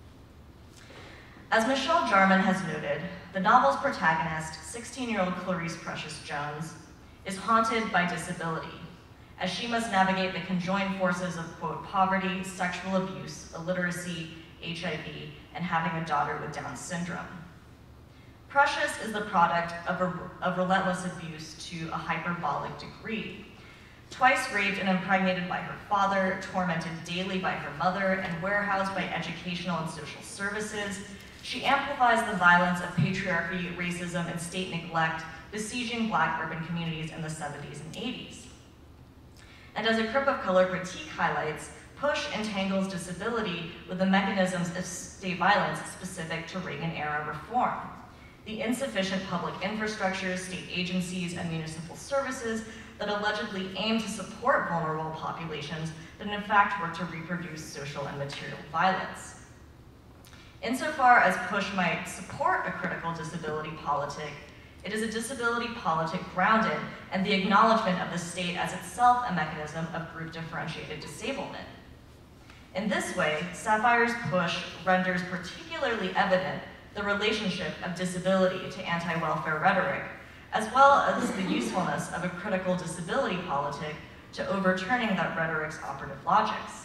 As Michelle Jarman has noted, the novel's protagonist, sixteen-year-old Clarice Precious Jones, is haunted by disability, as she must navigate the conjoined forces of, quote, poverty, sexual abuse, illiteracy, H I V, and having a daughter with Down syndrome. Precious is the product of, a, of relentless abuse to a hyperbolic degree. Twice raped and impregnated by her father, tormented daily by her mother, and warehoused by educational and social services, she amplifies the violence of patriarchy, racism, and state neglect besieging Black urban communities in the seventies and eighties. And as a Crip of Color critique highlights, Push entangles disability with the mechanisms of state violence specific to Reagan-era reform. The insufficient public infrastructures, state agencies, and municipal services that allegedly aim to support vulnerable populations, but in fact work to reproduce social and material violence. Insofar as Push might support a critical disability politic, it is a disability politic grounded in the acknowledgement of the state as itself a mechanism of group-differentiated disablement. In this way, Safire's Push renders particularly evident the relationship of disability to anti-welfare rhetoric, as well as the usefulness of a critical disability politic to overturning that rhetoric's operative logics.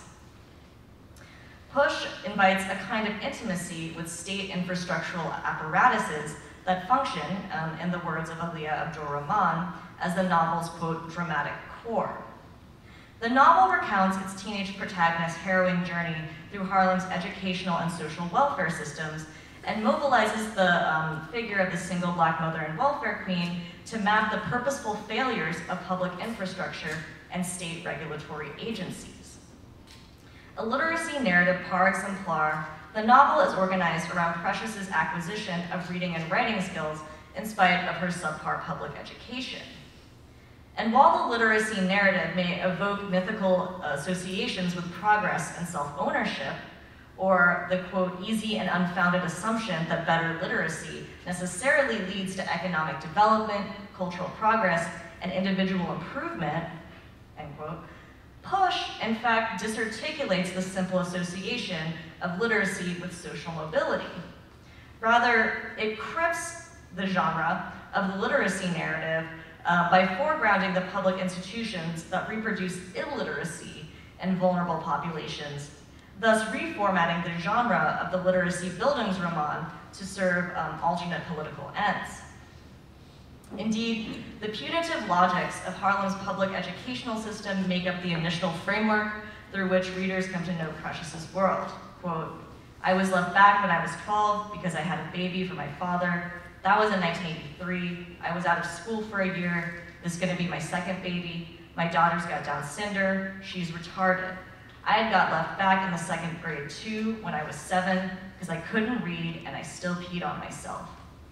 Push invites a kind of intimacy with state infrastructural apparatuses that function, um, in the words of Aliyah Abdur-Rahman, as the novel's, quote, dramatic core. The novel recounts its teenage protagonist's harrowing journey through Harlem's educational and social welfare systems and mobilizes the um, figure of the single Black mother and welfare queen to map the purposeful failures of public infrastructure and state regulatory agencies. A literacy narrative par exemplar, the novel is organized around Precious's acquisition of reading and writing skills in spite of her subpar public education. And while the literacy narrative may evoke mythical associations with progress and self-ownership, or the, quote, easy and unfounded assumption that better literacy necessarily leads to economic development, cultural progress, and individual improvement, end quote, PUSH, in fact, disarticulates the simple association of literacy with social mobility. Rather, it crypts the genre of the literacy narrative uh, by foregrounding the public institutions that reproduce illiteracy in vulnerable populations, thus reformatting the genre of the literacy Bildungsroman to serve um, alternate political ends. Indeed, the punitive logics of Harlem's public educational system make up the initial framework through which readers come to know Precious's world. Quote, I was left back when I was twelve because I had a baby for my father. That was in nineteen eighty-three. I was out of school for a year. This is gonna be my second baby. My daughter's got Down syndrome. She's retarded. I had got left back in the second grade too when I was seven because I couldn't read and I still peed on myself.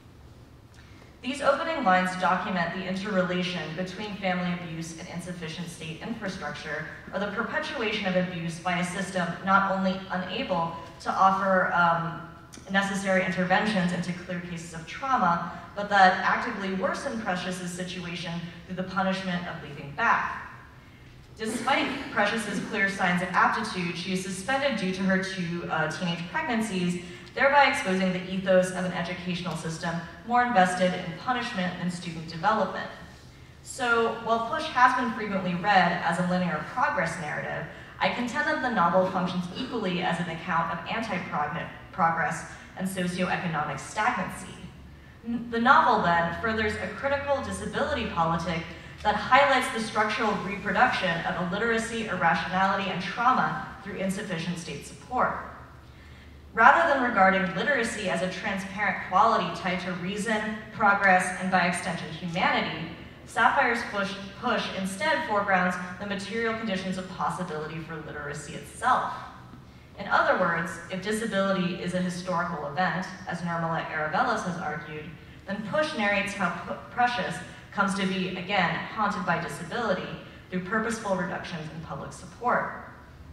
These opening lines document the interrelation between family abuse and insufficient state infrastructure, or the perpetuation of abuse by a system not only unable to offer um, necessary interventions into clear cases of trauma, but that actively worsened Precious's situation through the punishment of leaving back. Despite Precious's clear signs of aptitude, she is suspended due to her two uh, teenage pregnancies, thereby exposing the ethos of an educational system more invested in punishment than student development. So, while PUSH has been frequently read as a linear progress narrative, I contend that the novel functions equally as an account of anti-progress and socioeconomic stagnancy. The novel, then, furthers a critical disability politic that highlights the structural reproduction of illiteracy, irrationality, and trauma through insufficient state support. Rather than regarding literacy as a transparent quality tied to reason, progress, and by extension humanity, Sapphire's push, push instead foregrounds the material conditions of possibility for literacy itself. In other words, if disability is a historical event, as Nirmala Aravelis has argued, then PUSH narrates how Precious comes to be, again, haunted by disability through purposeful reductions in public support.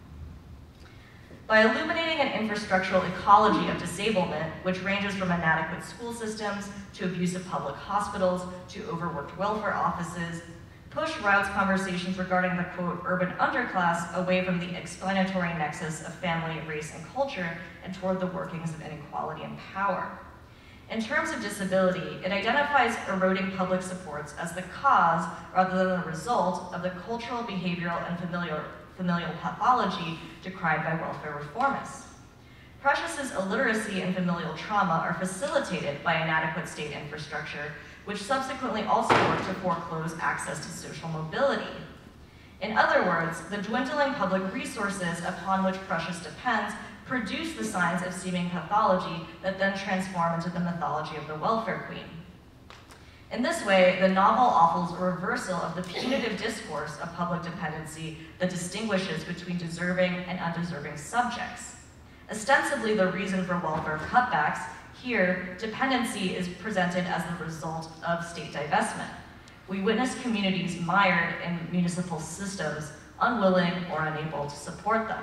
By illuminating an infrastructural ecology of disablement, which ranges from inadequate school systems to abusive public hospitals to overworked welfare offices, PUSH routes conversations regarding the, quote, urban underclass away from the explanatory nexus of family, race, and culture and toward the workings of inequality and power. In terms of disability, it identifies eroding public supports as the cause rather than the result of the cultural, behavioral, and familial familial pathology decried by welfare reformists. Precious's illiteracy and familial trauma are facilitated by inadequate state infrastructure, which subsequently also work to foreclose access to social mobility. In other words, the dwindling public resources upon which Precious depends produce the signs of seeming pathology that then transform into the mythology of the welfare queen. In this way, the novel offers a reversal of the punitive discourse of public dependency that distinguishes between deserving and undeserving subjects. Ostensibly the reason for welfare cutbacks, here, dependency is presented as the result of state divestment. We witness communities mired in municipal systems, unwilling or unable to support them.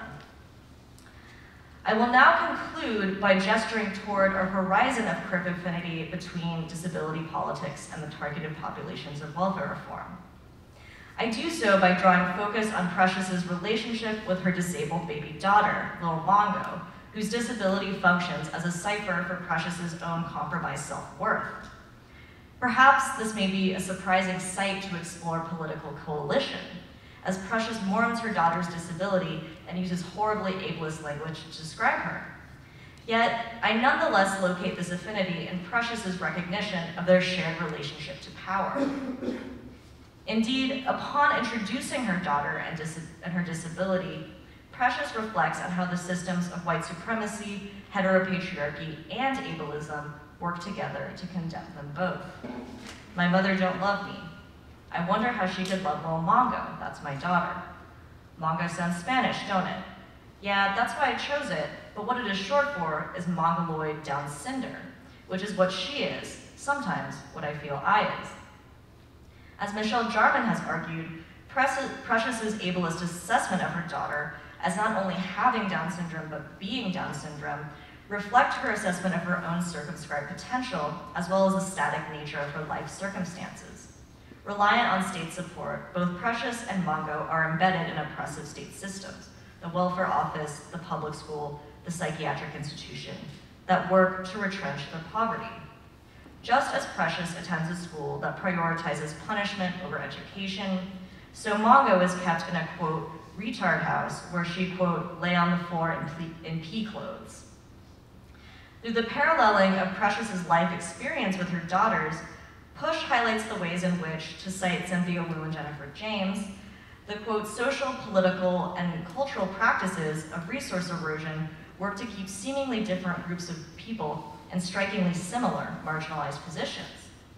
I will now conclude by gesturing toward a horizon of crip affinity between disability politics and the targeted populations of welfare reform. I do so by drawing focus on Precious's relationship with her disabled baby daughter, Lil Mongo, whose disability functions as a cipher for Precious's own compromised self-worth. Perhaps this may be a surprising sight to explore political coalition, as Precious mourns her daughter's disability and uses horribly ableist language to describe her. Yet, I nonetheless locate this affinity in Precious's recognition of their shared relationship to power. Indeed, upon introducing her daughter and, dis and her disability, Precious reflects on how the systems of white supremacy, heteropatriarchy, and ableism work together to condemn them both. My mother don't love me. I wonder how she could love Lil Mongo, that's my daughter. Mongo sounds Spanish, don't it? Yeah, that's why I chose it, but what it is short for is Mongoloid Down syndrome, which is what she is, sometimes what I feel I is. As Michelle Jarman has argued, Precious's ableist assessment of her daughter as not only having Down syndrome but being Down syndrome reflect her assessment of her own circumscribed potential as well as the static nature of her life circumstances. Reliant on state support, both Precious and Mongo are embedded in oppressive state systems, the welfare office, the public school, the psychiatric institution, that work to retrench their poverty. Just as Precious attends a school that prioritizes punishment over education, so Mongo is kept in a, quote, retard house where she, quote, lay on the floor in, in pea clothes. Through the paralleling of Precious's life experience with her daughters, Push highlights the ways in which, to cite Cynthia Wu and Jennifer James, the, quote, social, political, and cultural practices of resource erosion work to keep seemingly different groups of people in strikingly similar marginalized positions.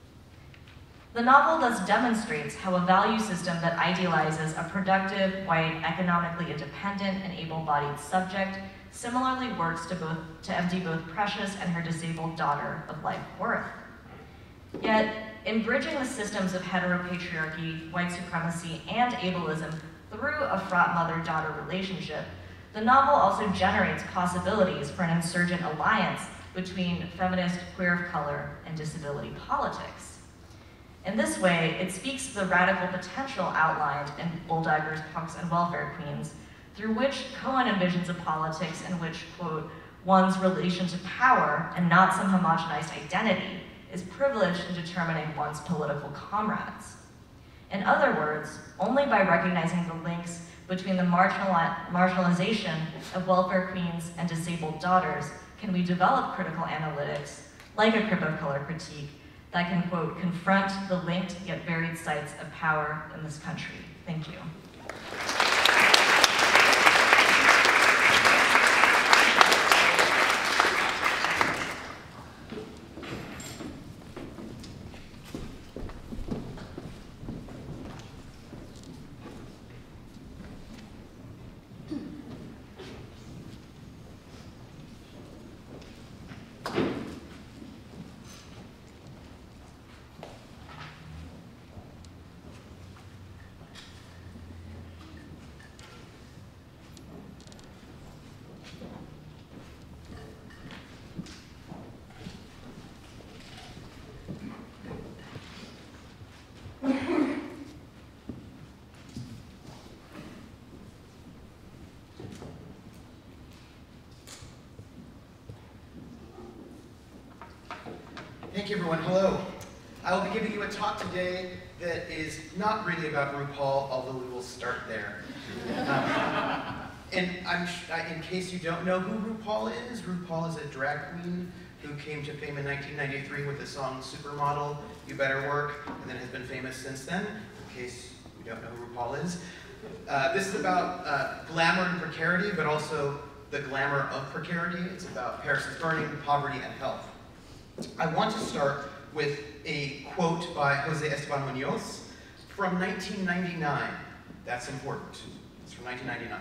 The novel thus demonstrates how a value system that idealizes a productive, white, economically independent, and able-bodied subject similarly works to, both, to empty both Precious and her disabled daughter of life worth. Yet, in bridging the systems of heteropatriarchy, white supremacy, and ableism through a fraught mother-daughter relationship, the novel also generates possibilities for an insurgent alliance between feminist, queer of color, and disability politics. In this way, it speaks to the radical potential outlined in Bulldaggers, Punks, and Welfare Queens, through which Cohen envisions a politics in which, quote, one's relation to power, and not some homogenized identity, is privileged in determining one's political comrades. In other words, only by recognizing the links between the marginali marginalization of welfare queens and disabled daughters can we develop critical analytics, like a Crip of Color critique, that can, quote, confront the linked yet varied sites of power in this country. Thank you. Thank you, everyone. Hello. I will be giving you a talk today that is not really about RuPaul, although we will start there. Um, and I'm, in case you don't know who RuPaul is, RuPaul is a drag queen who came to fame in nineteen ninety-three with the song Supermodel, You Better Work, and then has been famous since then, in case you don't know who RuPaul is. Uh, this is about uh, glamour and precarity, but also the glamour of precarity. It's about Paris is Burning, poverty, and health. I want to start with a quote by Jose Esteban Munoz from nineteen ninety-nine. That's important. It's from nineteen ninety-nine.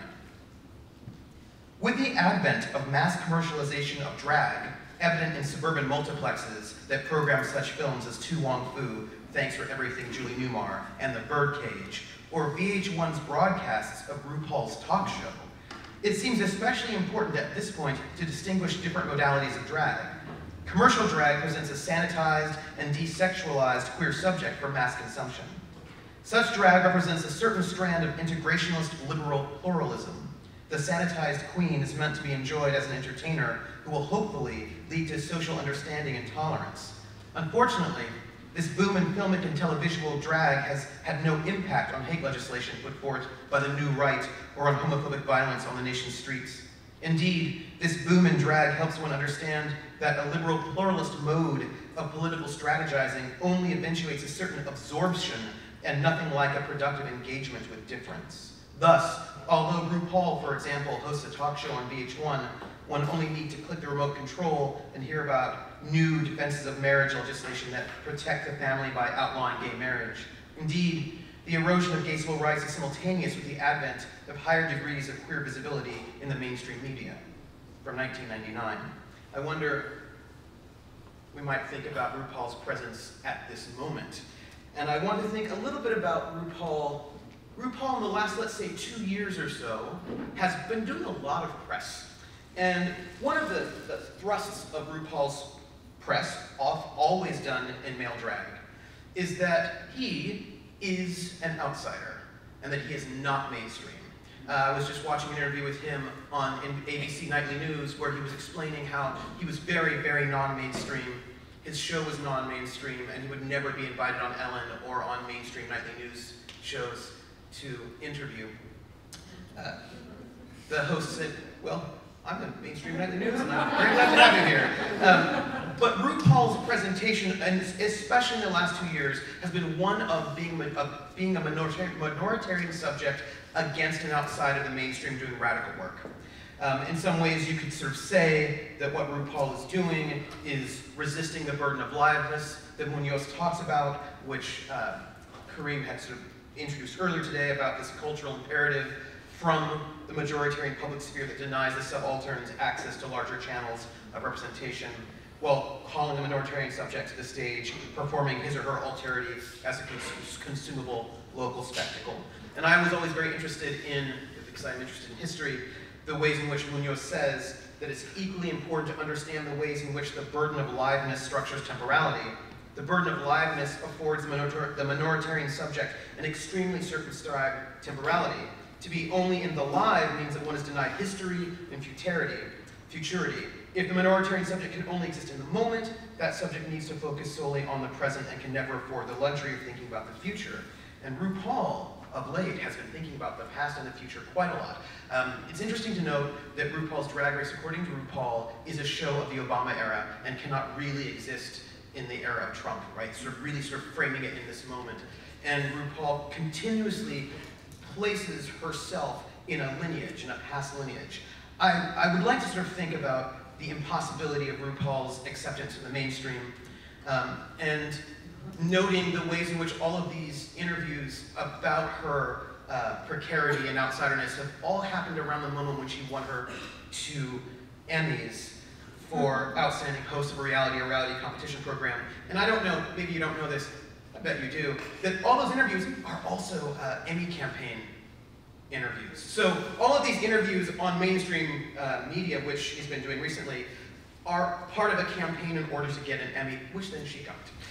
With the advent of mass commercialization of drag, evident in suburban multiplexes that program such films as Tu Wong Fu, Thanks for Everything, Julie Newmar, and The Birdcage, or V H one's broadcasts of RuPaul's talk show, it seems especially important at this point to distinguish different modalities of drag. Commercial drag presents a sanitized and desexualized queer subject for mass consumption. Such drag represents a certain strand of integrationist liberal pluralism. The sanitized queen is meant to be enjoyed as an entertainer who will hopefully lead to social understanding and tolerance. Unfortunately, this boom in filmic and televisual drag has had no impact on hate legislation put forth by the new right or on homophobic violence on the nation's streets. Indeed, this boom in drag helps one understand that a liberal pluralist mode of political strategizing only eventuates a certain absorption and nothing like a productive engagement with difference. Thus, although RuPaul, for example, hosts a talk show on V H one, one only need to click the remote control and hear about new defenses of marriage legislation that protect the family by outlawing gay marriage. Indeed, the erosion of gay civil rights is simultaneous with the advent of higher degrees of queer visibility in the mainstream media. From nineteen ninety-nine. I wonder, we might think about RuPaul's presence at this moment. And I want to think a little bit about RuPaul. RuPaul in the last, let's say, two years or so, has been doing a lot of press. And one of the, the thrusts of RuPaul's press, off, always done in male drag, is that he is an outsider, and that he is not mainstream. Uh, I was just watching an interview with him on in A B C Nightly News where he was explaining how he was very, very non-mainstream. His show was non-mainstream, and he would never be invited on Ellen or on mainstream nightly news shows to interview. Uh, the host said, well, I'm the mainstream nightly news, and I'm very glad to have you here. Um, but RuPaul's presentation, and especially in the last two years, has been one of being, of being a minoritarian, minoritarian subject against and outside of the mainstream doing radical work. Um, in some ways, you could sort of say that what RuPaul is doing is resisting the burden of liveness that Munoz talks about, which uh, Kareem had sort of introduced earlier today about this cultural imperative from the majoritarian public sphere that denies the subalterns access to larger channels of representation, while calling a minoritarian subject to the stage, performing his or her alterity as a cons consumable local spectacle. And I was always very interested in, because I'm interested in history, the ways in which Munoz says that it's equally important to understand the ways in which the burden of liveness structures temporality. The burden of liveness affords the, minoritar the minoritarian subject an extremely circumscribed temporality. To be only in the live means that one is denied history and futurity. futurity. If the minoritarian subject can only exist in the moment, that subject needs to focus solely on the present and can never afford the luxury of thinking about the future. And RuPaul, of late, has been thinking about the past and the future quite a lot. Um, it's interesting to note that RuPaul's Drag Race, according to RuPaul, is a show of the Obama era and cannot really exist in the era of Trump, right? Sort of really sort of framing it in this moment. And RuPaul continuously places herself in a lineage, in a past lineage. I, I would like to sort of think about the impossibility of RuPaul's acceptance of the mainstream, um, and noting the ways in which all of these interviews about her uh, precarity and outsiderness have all happened around the moment when she won her two Emmys for Outstanding Host of a Reality, a reality competition program. And I don't know, maybe you don't know this, I bet you do, that all those interviews are also uh, Emmy campaign interviews. So all of these interviews on mainstream uh, media, which she's been doing recently, are part of a campaign in order to get an Emmy, which then she got.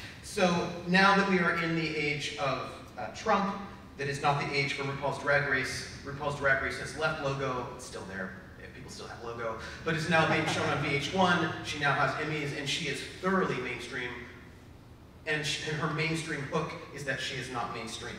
So now that we are in the age of uh, Trump, that is not the age for RuPaul's Drag Race. RuPaul's Drag Race has left logo, it's still there, people still have logo, but it's now being shown on V H one, she now has Emmys, and she is thoroughly mainstream, and, she, and her mainstream hook is that she is not mainstream.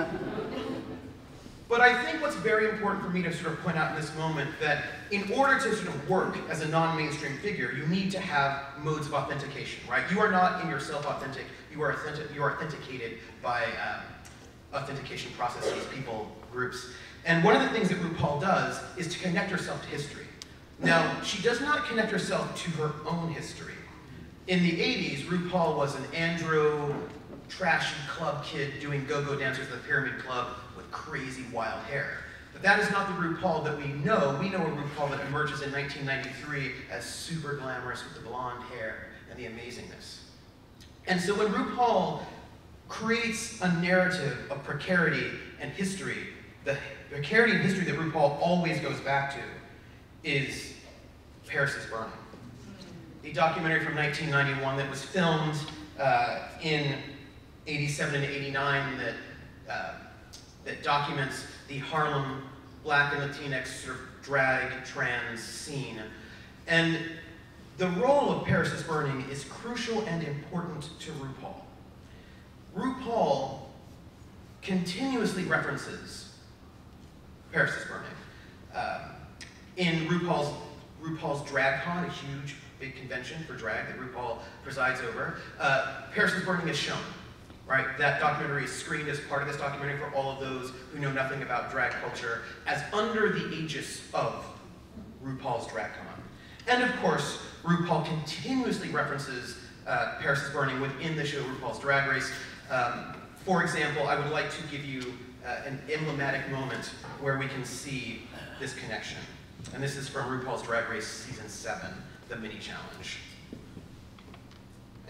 But I think what's very important for me to sort of point out in this moment that in order to sort of work as a non-mainstream figure, you need to have modes of authentication, right? You are not in yourself authentic, you are, authentic, you are authenticated by um, authentication processes, people, groups. And one of the things that RuPaul does is to connect herself to history. Now, she does not connect herself to her own history. In the eighties, RuPaul was an andro, trashy club kid doing go-go dancers at the Pyramid Club with crazy wild hair. But that is not the RuPaul that we know. We know a RuPaul that emerges in nineteen ninety-three as super glamorous with the blonde hair and the amazingness. And so when RuPaul creates a narrative of precarity and history, the precarity and history that RuPaul always goes back to is Paris is Burning, a documentary from nineteen ninety-one that was filmed uh, in eighty-seven and eighty-nine that, uh, that documents the Harlem Black and Latinx sort of drag trans scene. And the role of Paris is Burning is crucial and important to RuPaul. RuPaul continuously references Paris is Burning. Uh, in RuPaul's, RuPaul's DragCon, a huge, big convention for drag that RuPaul presides over, uh, Paris is Burning is shown, right? That documentary is screened as part of this documentary for all of those who know nothing about drag culture, as under the aegis of RuPaul's DragCon. And of course, RuPaul continuously references uh, Paris is Burning within the show RuPaul's Drag Race. Um, for example, I would like to give you uh, an emblematic moment where we can see this connection. And this is from RuPaul's Drag Race Season seven, the mini challenge.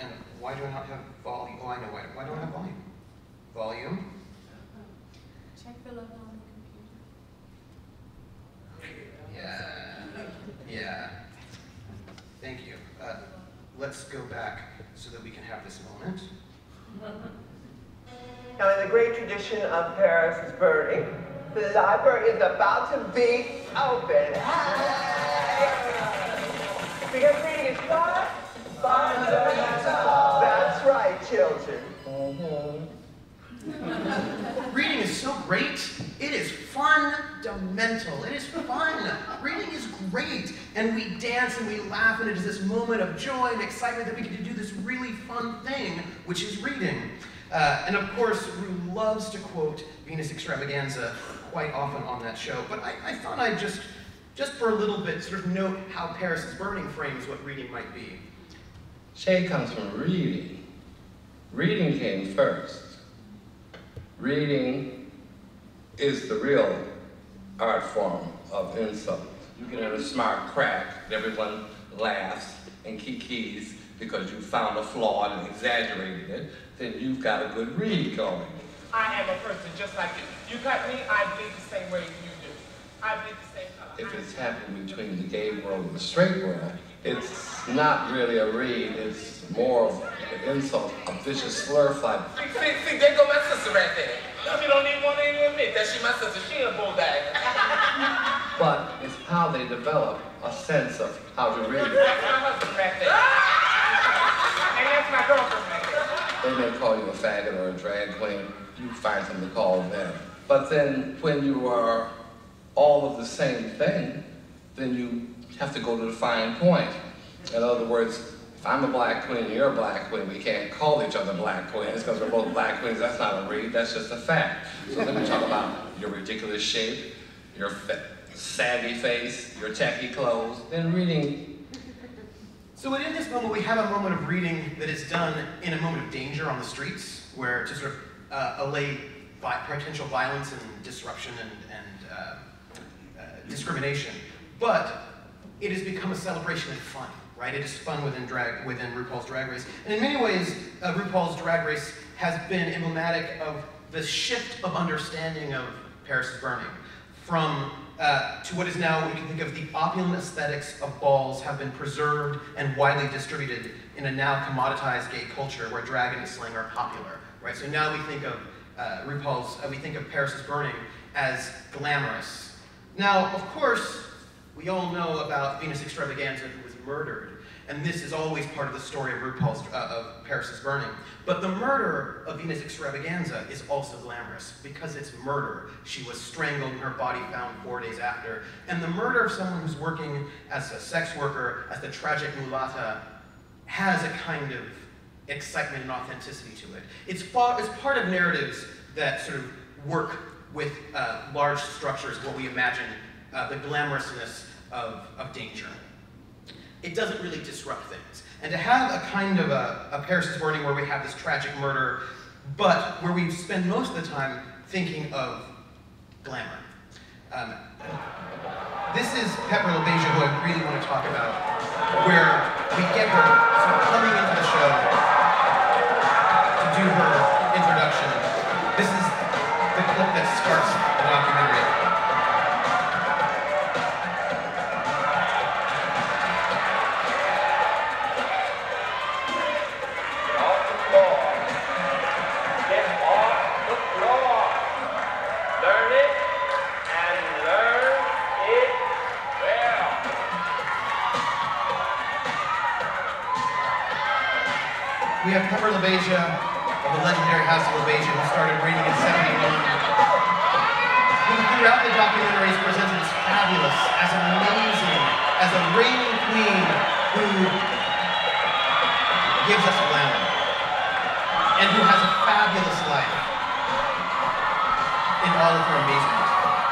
why do I not have volume? Oh, I know why. Why don't I have volume? Volume. Check the level on the computer. Yeah. Yeah. Thank you. Uh, let's go back so that we can have this moment. Now, in the great tradition of Paris is burning, the library is about to be open. Because reading is fun, fundamental. That's right, children. Mm-hmm. Reading is so great. It is fundamental. It is fun. Reading is great. And we dance and we laugh, and it is this moment of joy and excitement that we get to do this really fun thing, which is reading. Uh, and of course, Rue loves to quote Venus Extravaganza quite often on that show. But I, I thought I'd just, just for a little bit, sort of note how Paris is Burning frames what reading might be. Shade comes from reading. Reading came first. Reading is the real art form of insult. You get in a smart crack, everyone laughs and kikis because you found a flaw and exaggerated it, then you've got a good read going. I am a person just like you. You cut me, I bleed the same way you do. I bleed the same color. If it's happening between the gay world and the straight world, it's not really a read, it's more of an insult, a vicious slur fight. See, see, see, there go my sister right there. She don't even want to even admit that she my sister. She a bulldagger. But it's how they develop a sense of how to read. That's my husband right there. And that's my girlfriend right there. They may call you a faggot or a drag queen. You find something to call them. But then when you are all of the same thing, then you have to go to the fine point. In other words, if I'm a black queen and you're a black queen, we can't call each other black queens because we're both black queens. That's not a read, that's just a fact. So then we talk about your ridiculous shape, your saggy face, your tacky clothes, then reading. So in this moment, we have a moment of reading that is done in a moment of danger on the streets, where to sort of uh, allay vi potential violence and disruption and, and uh, uh, discrimination. But it has become a celebration and fun, right? It is fun within drag within RuPaul's Drag Race. And in many ways, uh, RuPaul's Drag Race has been emblematic of the shift of understanding of Paris is Burning. From Uh, to what is now, we can think of the opulent aesthetics of balls have been preserved and widely distributed in a now commoditized gay culture where drag and slang are popular, right? So now we think of uh, RuPaul's, uh, we think of Paris is Burning as glamorous. Now, of course, we all know about Venus Extravaganza, who was murdered, and this is always part of the story of RuPaul's, uh, of Paris is Burning. But the murder of Venus Extravaganza is also glamorous because it's murder. She was strangled and her body found four days after. And the murder of someone who's working as a sex worker, as the tragic mulatta, has a kind of excitement and authenticity to it. It's, it's part of narratives that sort of work with uh, large structures, what we imagine uh, the glamorousness of, of danger. It doesn't really disrupt things. And to have a kind of a, a Paris is Burning where we have this tragic murder, but where we spend most of the time thinking of glamour. Um, this is Pepper LaBeija, who I really want to talk about, where we get her sort of coming into the show to do her introduction. This is the clip that starts the documentary. We have Pepper LaBeija of the legendary House of LaBeija, who started reading in seventy-one. Who throughout the documentary is presented as fabulous, as amazing, as a reigning queen who gives us glamour, and who has a fabulous life in all of her amazement.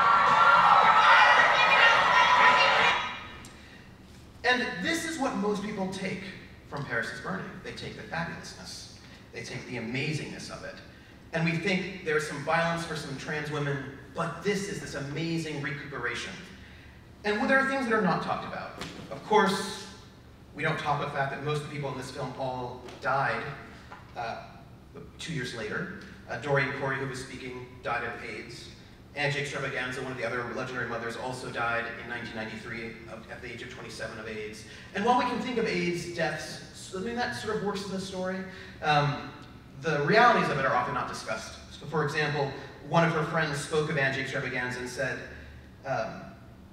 And this is what most people take from Paris is Burning. They take the fabulousness. They take the amazingness of it. And we think there's some violence for some trans women, but this is this amazing recuperation. And well, there are things that are not talked about. Of course, we don't talk about the fact that most of the people in this film all died uh, two years later. Uh, Doreen Corey, who was speaking, died of AIDS. Angie Extravaganza, one of the other legendary mothers, also died in nineteen ninety-three at the age of twenty-seven of AIDS. And while we can think of AIDS deaths, I mean, that sort of works in the story, um, the realities of it are often not discussed. So for example, one of her friends spoke of Angie Extravaganza and said, um,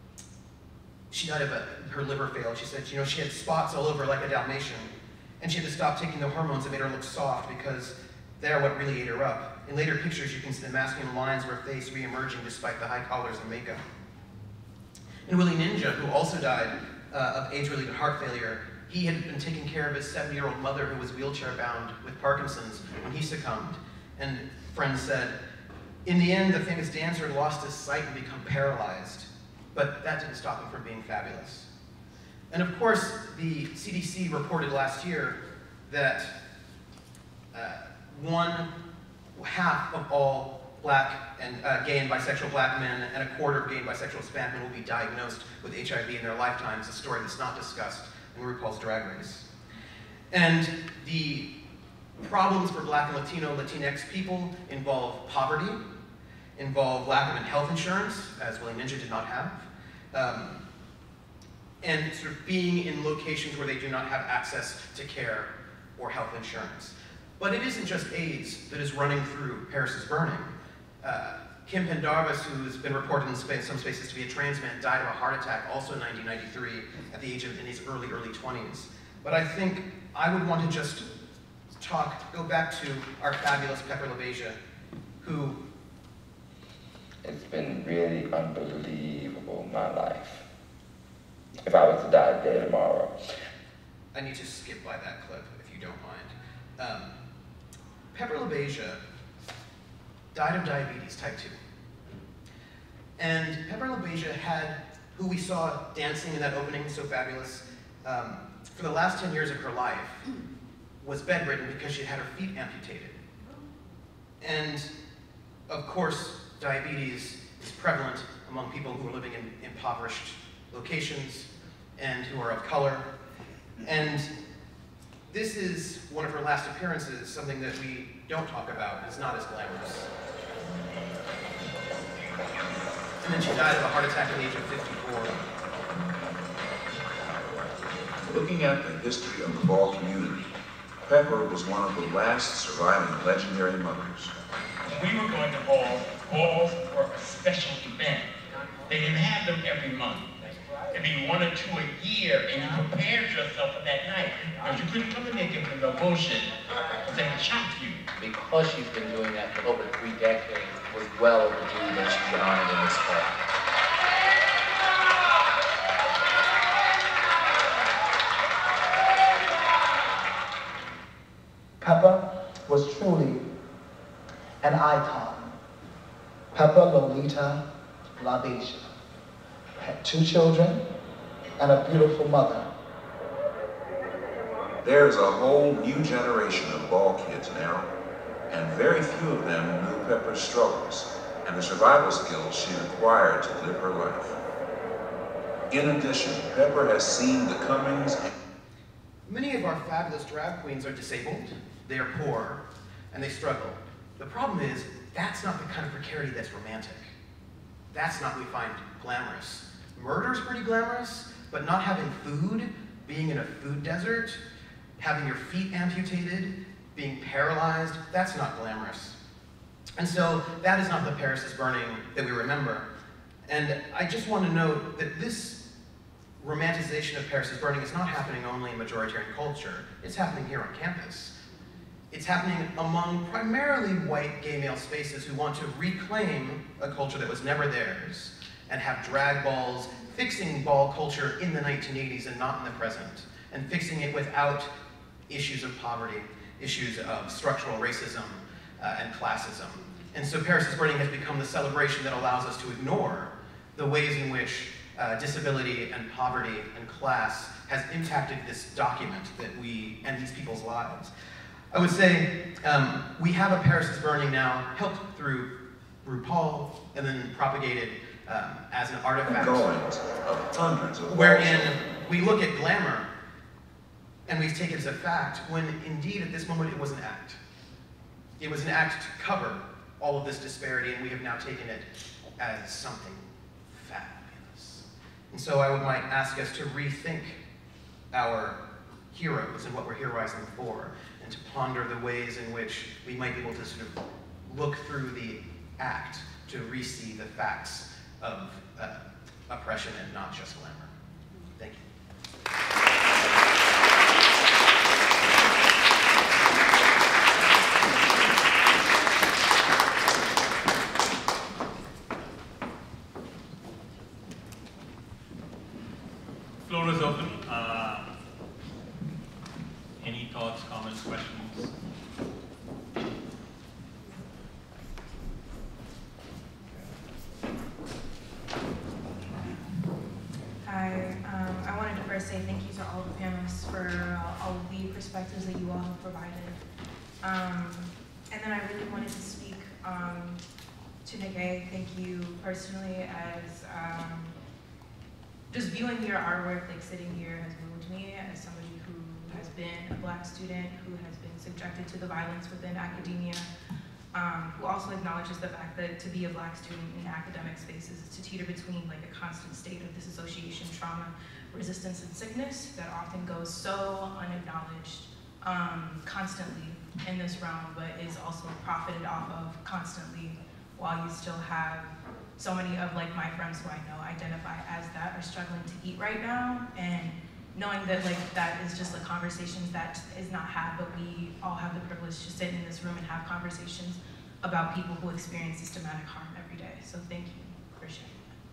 she died of a, her liver failed. She said, you know, she had spots all over like a Dalmatian, and she had to stop taking the hormones that made her look soft because they're what really ate her up. In later pictures, you can see the masculine lines of her face re-emerging despite the high collars and makeup. And Willie Ninja, who also died uh, of age-related heart failure, he had been taking care of his seventy-year-old mother who was wheelchair-bound with Parkinson's when he succumbed. And friends said, in the end, the famous dancer lost his sight and became paralyzed, but that didn't stop him from being fabulous. And of course, the C D C reported last year that uh, one half of all black and uh, gay and bisexual black men and a quarter of gay and bisexual Hispanic men will be diagnosed with H I V in their lifetimes, a story that's not discussed in RuPaul's Drag Race. And the problems for black and Latino, Latinx people involve poverty, involve lack of health insurance, as Willie Ninja did not have, um, and sort of being in locations where they do not have access to care or health insurance. But it isn't just AIDS that is running through Paris is Burning. Uh, Kim Pendarvis, who has been reported in space, some spaces to be a trans man, died of a heart attack also in nineteen ninety-three at the age of in his early, early twenties. But I think I would want to just talk, go back to our fabulous Pepper LaBeija, who... It's been really unbelievable, my life. If I was to die today tomorrow. I need to skip by that clip, if you don't mind. Um, Pepper LaBeija died of diabetes type two. And Pepper LaBeija had, who we saw dancing in that opening, so fabulous, um, for the last ten years of her life, was bedridden because she had her feet amputated. And of course, diabetes is prevalent among people who are living in impoverished locations and who are of color. And this is one of her last appearances, something that we don't talk about. It's not as glamorous. And then she died of a heart attack at the age of fifty-four. Looking at the history of the ball community, Pepper was one of the last surviving legendary mothers. We were going to balls. Balls were a special event. They didn't have them every month. It'd be one or two a year, and you prepared yourself for that night. Because you couldn't come in there giving no bullshit, because they would shock you. Because she's been doing that for over three decades, it was well overdue that she get honored in this way. Pepper was truly an icon. Pepper Lolita LaBeija had two children and a beautiful mother. There's a whole new generation of ball kids now, and very few of them knew Pepper's struggles and the survival skills she required to live her life. In addition, Pepper has seen the comings and Many of our fabulous drag queens are disabled, they are poor, and they struggle. The problem is, that's not the kind of precarity that's romantic. That's not what we find glamorous. Murder's pretty glamorous, but not having food, being in a food desert, having your feet amputated, being paralyzed, that's not glamorous. And so that is not the Paris is Burning that we remember. And I just want to note that this romanticization of Paris is Burning is not happening only in majoritarian culture. It's happening here on campus. It's happening among primarily white gay male spaces who want to reclaim a culture that was never theirs and have drag balls, fixing ball culture in the nineteen eighties and not in the present, and fixing it without issues of poverty, issues of structural racism uh, and classism. And so Paris is Burning has become the celebration that allows us to ignore the ways in which uh, disability and poverty and class has impacted this document that we, and these people's lives. I would say um, we have a Paris is Burning now, helped through RuPaul, and then propagated um, as an artifact, goings of hundreds of wherein we look at glamour and we've taken as a fact, when indeed at this moment it was an act. It was an act to cover all of this disparity, and we have now taken it as something fabulous. And so I would might ask us to rethink our heroes and what we're heroizing for, and to ponder the ways in which we might be able to sort of look through the act to re-see the facts of uh, oppression and not just glamour. Thank you. Floor is open. Uh, any thoughts, comments, questions? Hi, um, I wanted to first say thank you to all the panelists for uh, all of the perspectives that you all have provided. Um, and then I really wanted to speak um, to Nige. Thank you personally, as um, just viewing your artwork, like sitting here, has moved me as somebody who has been a Black student, who has been subjected to the violence within academia, um, who also acknowledges the fact that to be a Black student in academic spaces is to teeter between like a constant state of disassociation, trauma, resistance, and sickness that often goes so unacknowledged um, constantly in this realm, but is also profited off of constantly, while you still have so many of like my friends who I know identify as that are struggling to eat right now, and knowing that like that is just the conversations that is not had, but we all have the privilege to sit in this room and have conversations about people who experience systematic harm every day. So thank you for sharing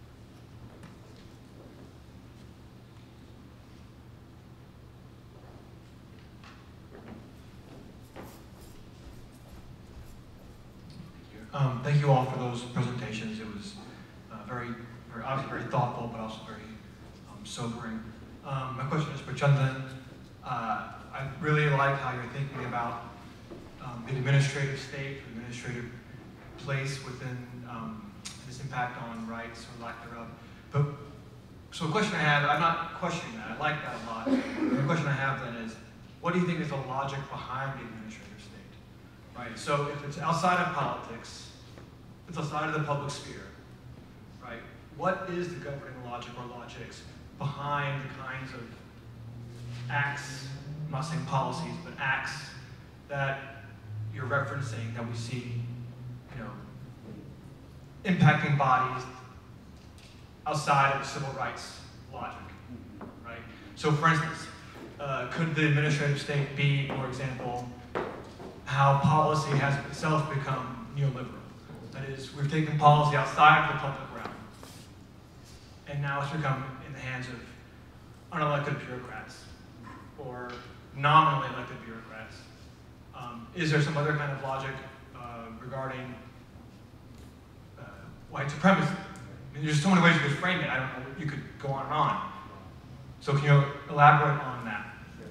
that. Um, thank you all for those presentations. It was uh, very, very, obviously very thoughtful, but also very um, sobering. Um, my question is for Chandan. Uh, I really like how you're thinking about um, the administrative state, or administrative place within um, this impact on rights or lack thereof. But so a question I have, I'm not questioning that. I like that a lot. The question I have then is, what do you think is the logic behind the administrative state? Right. So if it's outside of politics, it's outside of the public sphere, right? What is the governing logic or logics behind the kinds of acts, I'm not saying policies, but acts that you're referencing that we see, you know, impacting bodies outside of the civil rights logic, right? So for instance, uh, could the administrative state be, for example, how policy has itself become neoliberal? That is, we've taken policy outside of the public realm, and now it's become in the hands of unelected bureaucrats or nominally elected bureaucrats. Um, is there some other kind of logic uh, regarding uh, white supremacy? I mean, there's so many ways you could frame it. I don't know. You could go on and on. So can you elaborate on that?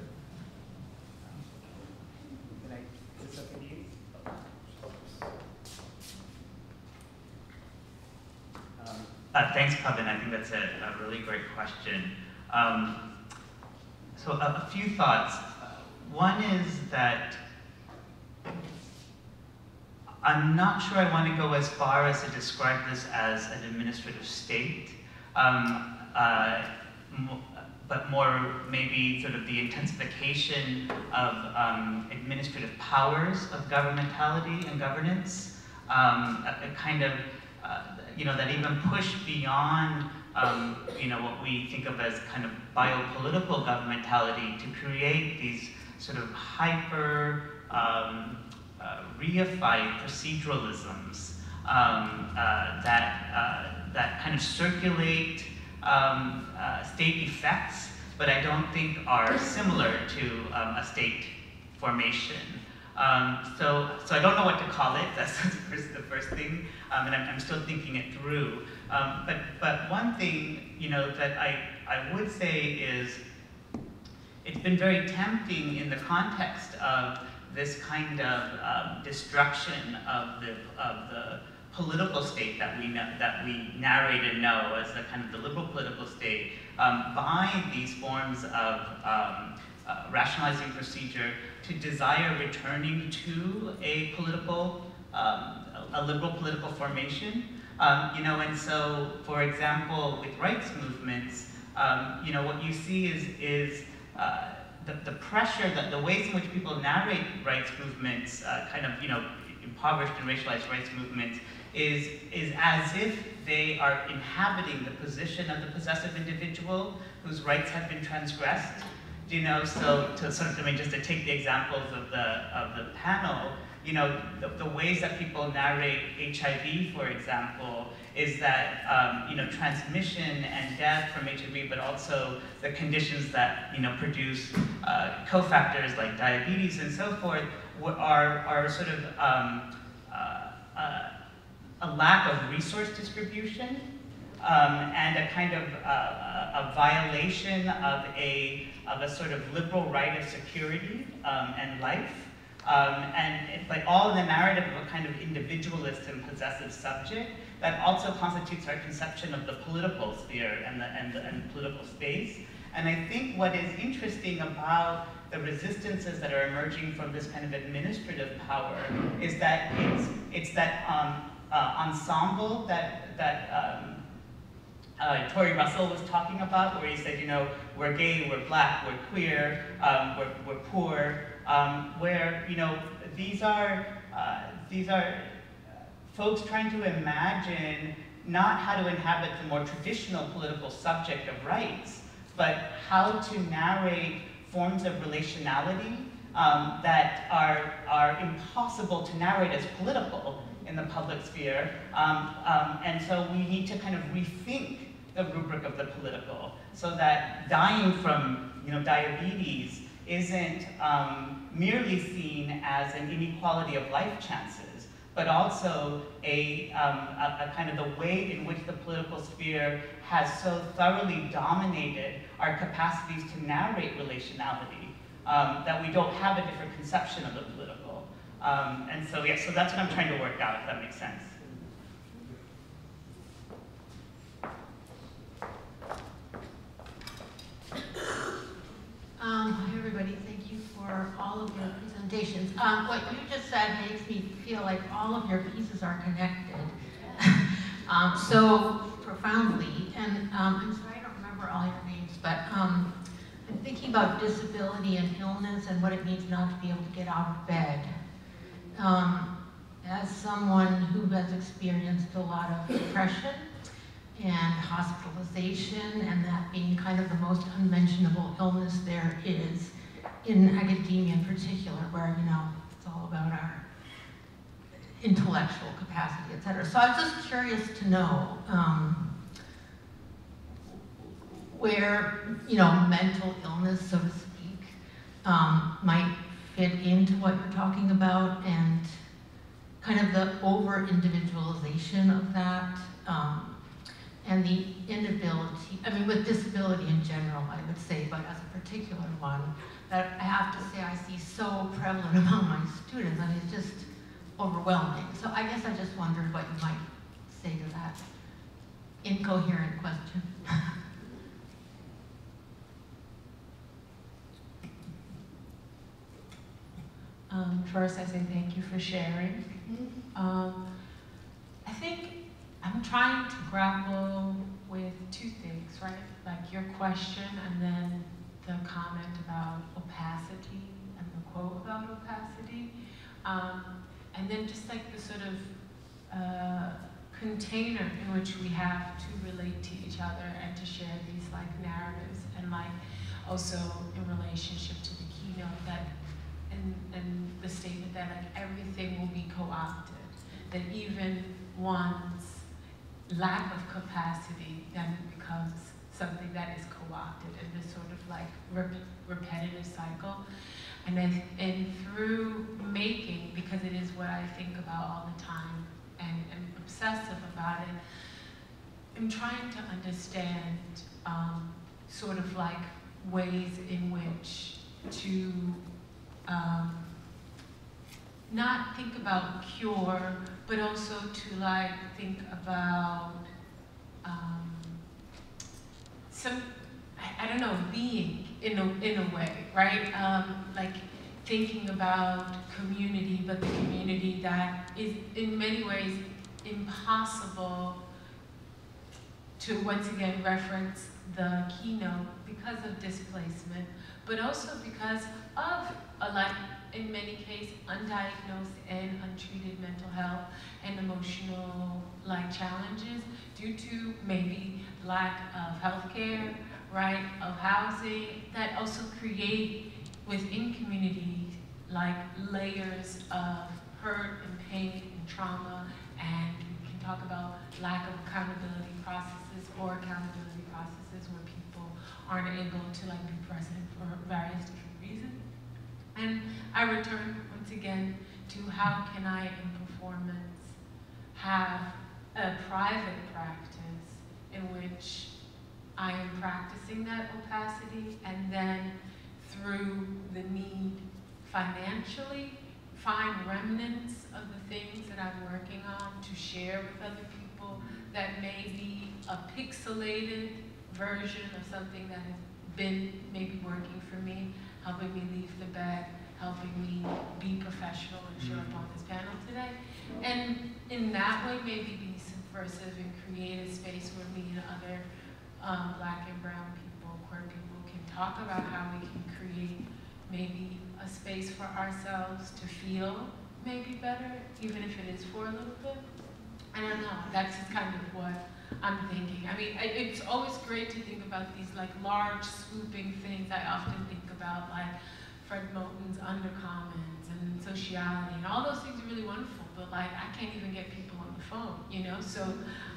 Uh, thanks, Pavan. I think that's a, a really great question. Um, so a, a few thoughts. One is that I'm not sure I want to go as far as to describe this as an administrative state, um, uh, but more maybe sort of the intensification of um, administrative powers of governmentality and governance, um, a, a kind of uh, you know, that even push beyond, um, you know, what we think of as kind of biopolitical governmentality to create these sort of hyper um, uh, reified proceduralisms um, uh, that uh, that kind of circulate um, uh, state effects, but I don't think are similar to um, a state formation. Um, so, so I don't know what to call it. That's the first, the first thing, um, and I'm, I'm still thinking it through. Um, but, but one thing, you know, that I, I would say is, it's been very tempting in the context of this kind of um, destruction of the of the political state that we know, that we narrate and know as the kind of the liberal political state, um, by these forms of um, uh, rationalizing procedure to desire returning to a political, um, a liberal political formation. Um, you know, and so, for example, with rights movements, um, you know, what you see is, is uh, the, the pressure, that the ways in which people narrate rights movements, uh, kind of, you know, impoverished and racialized rights movements, is, is as if they are inhabiting the position of the possessive individual whose rights have been transgressed. You know, so to sort of, I mean, just to take the examples of the, of the panel, you know, the, the ways that people narrate H I V, for example, is that, um, you know, transmission and death from H I V, but also the conditions that, you know, produce uh, cofactors like diabetes and so forth, are, are sort of um, uh, uh, a lack of resource distribution um, and a kind of uh, a violation of a, of a sort of liberal right of security um, and life. Um, and it, but all in the narrative of a kind of individualist and possessive subject that also constitutes our conception of the political sphere and the, and the and political space. And I think what is interesting about the resistances that are emerging from this kind of administrative power is that it's, it's that um, uh, ensemble that, that um, uh, Tori Russell was talking about, where he said, you know, we're gay, we're black, we're queer, um, we're, we're poor, um, where, you know, these are, uh, these are folks trying to imagine not how to inhabit the more traditional political subject of rights, but how to narrate forms of relationality um, that are, are impossible to narrate as political in the public sphere. Um, um, and so we need to kind of rethink the rubric of the political so that dying from, you know, diabetes isn't um, merely seen as an inequality of life chances, but also a, um, a, a kind of the way in which the political sphere has so thoroughly dominated our capacities to narrate relationality um, that we don't have a different conception of the political. Um, and so, yeah, so that's what I'm trying to work out, if that makes sense. Um, hi everybody, thank you for all of your presentations. Um, what you just said makes me feel like all of your pieces are connected um, so profoundly. And um, I'm sorry I don't remember all your names, but um, I'm thinking about disability and illness and what it means not to be able to get out of bed. Um, as someone who has experienced a lot of depression and hospitalization, and that being kind of the most unmentionable illness there is in academia in particular, where, you know, it's all about our intellectual capacity, et cetera. So I was just curious to know um, where, you know, mental illness, so to speak, um, might fit into what you're talking about, and kind of the over-individualization of that. Um, and the inability, I mean, with disability in general, I would say, but as a particular one, that I have to say I see so prevalent among my students, and it's just overwhelming. So I guess I just wondered what you might say to that incoherent question. Um, first, I say thank you for sharing. Um, I think I'm trying to grapple with two things, right? Like your question and then the comment about opacity and the quote about opacity. Um, and then just like the sort of uh, container in which we have to relate to each other and to share these like narratives, and like also in relationship to the keynote that and, and the statement that like everything will be co-opted, that even one's lack of capacity then becomes something that is co-opted in this sort of like rep repetitive cycle. And then and through making, because it is what I think about all the time and am obsessive about it, I'm trying to understand um, sort of like ways in which to um, not think about cure, but also to like think about um, some, I, I don't know, being in a, in a way, right? Um, like thinking about community, but the community that is in many ways impossible to once again reference the keynote because of displacement, but also because of a like, in many cases, undiagnosed and untreated mental health and emotional like challenges due to maybe lack of healthcare, right, of housing, that also create within communities like layers of hurt and pain and trauma, and we can talk about lack of accountability processes or accountability processes where people aren't able to like be present for various different reasons. And I return once again to how can I in performance have a private practice in which I am practicing that opacity, and then through the need financially find remnants of the things that I'm working on to share with other people that may be a pixelated version of something that has been maybe working for me, helping me leave the bed, helping me be professional and show up on this panel today. And in that way, maybe be subversive and create a space where me and other um, Black and brown people, queer people can talk about how we can create maybe a space for ourselves to feel maybe better, even if it is for a little bit. I don't know, that's kind of what I'm thinking. I mean, I, it's always great to think about these like large swooping things. I often think about like Fred Moten's Undercommons and sociality, and all those things are really wonderful, but like I can't even get people on the phone, you know? So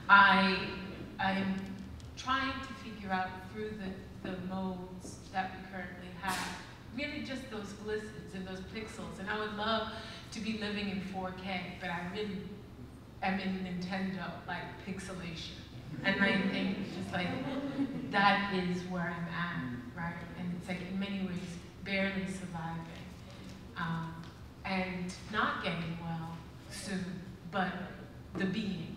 I, I'm trying to figure out through the, the modes that we currently have, really just those glistens and those pixels. And I would love to be living in four K, but I really am in Nintendo, like pixelation. And I think just like, that is where I'm at, right? And it's like in many ways, barely surviving. Um, and not getting well soon, but the being.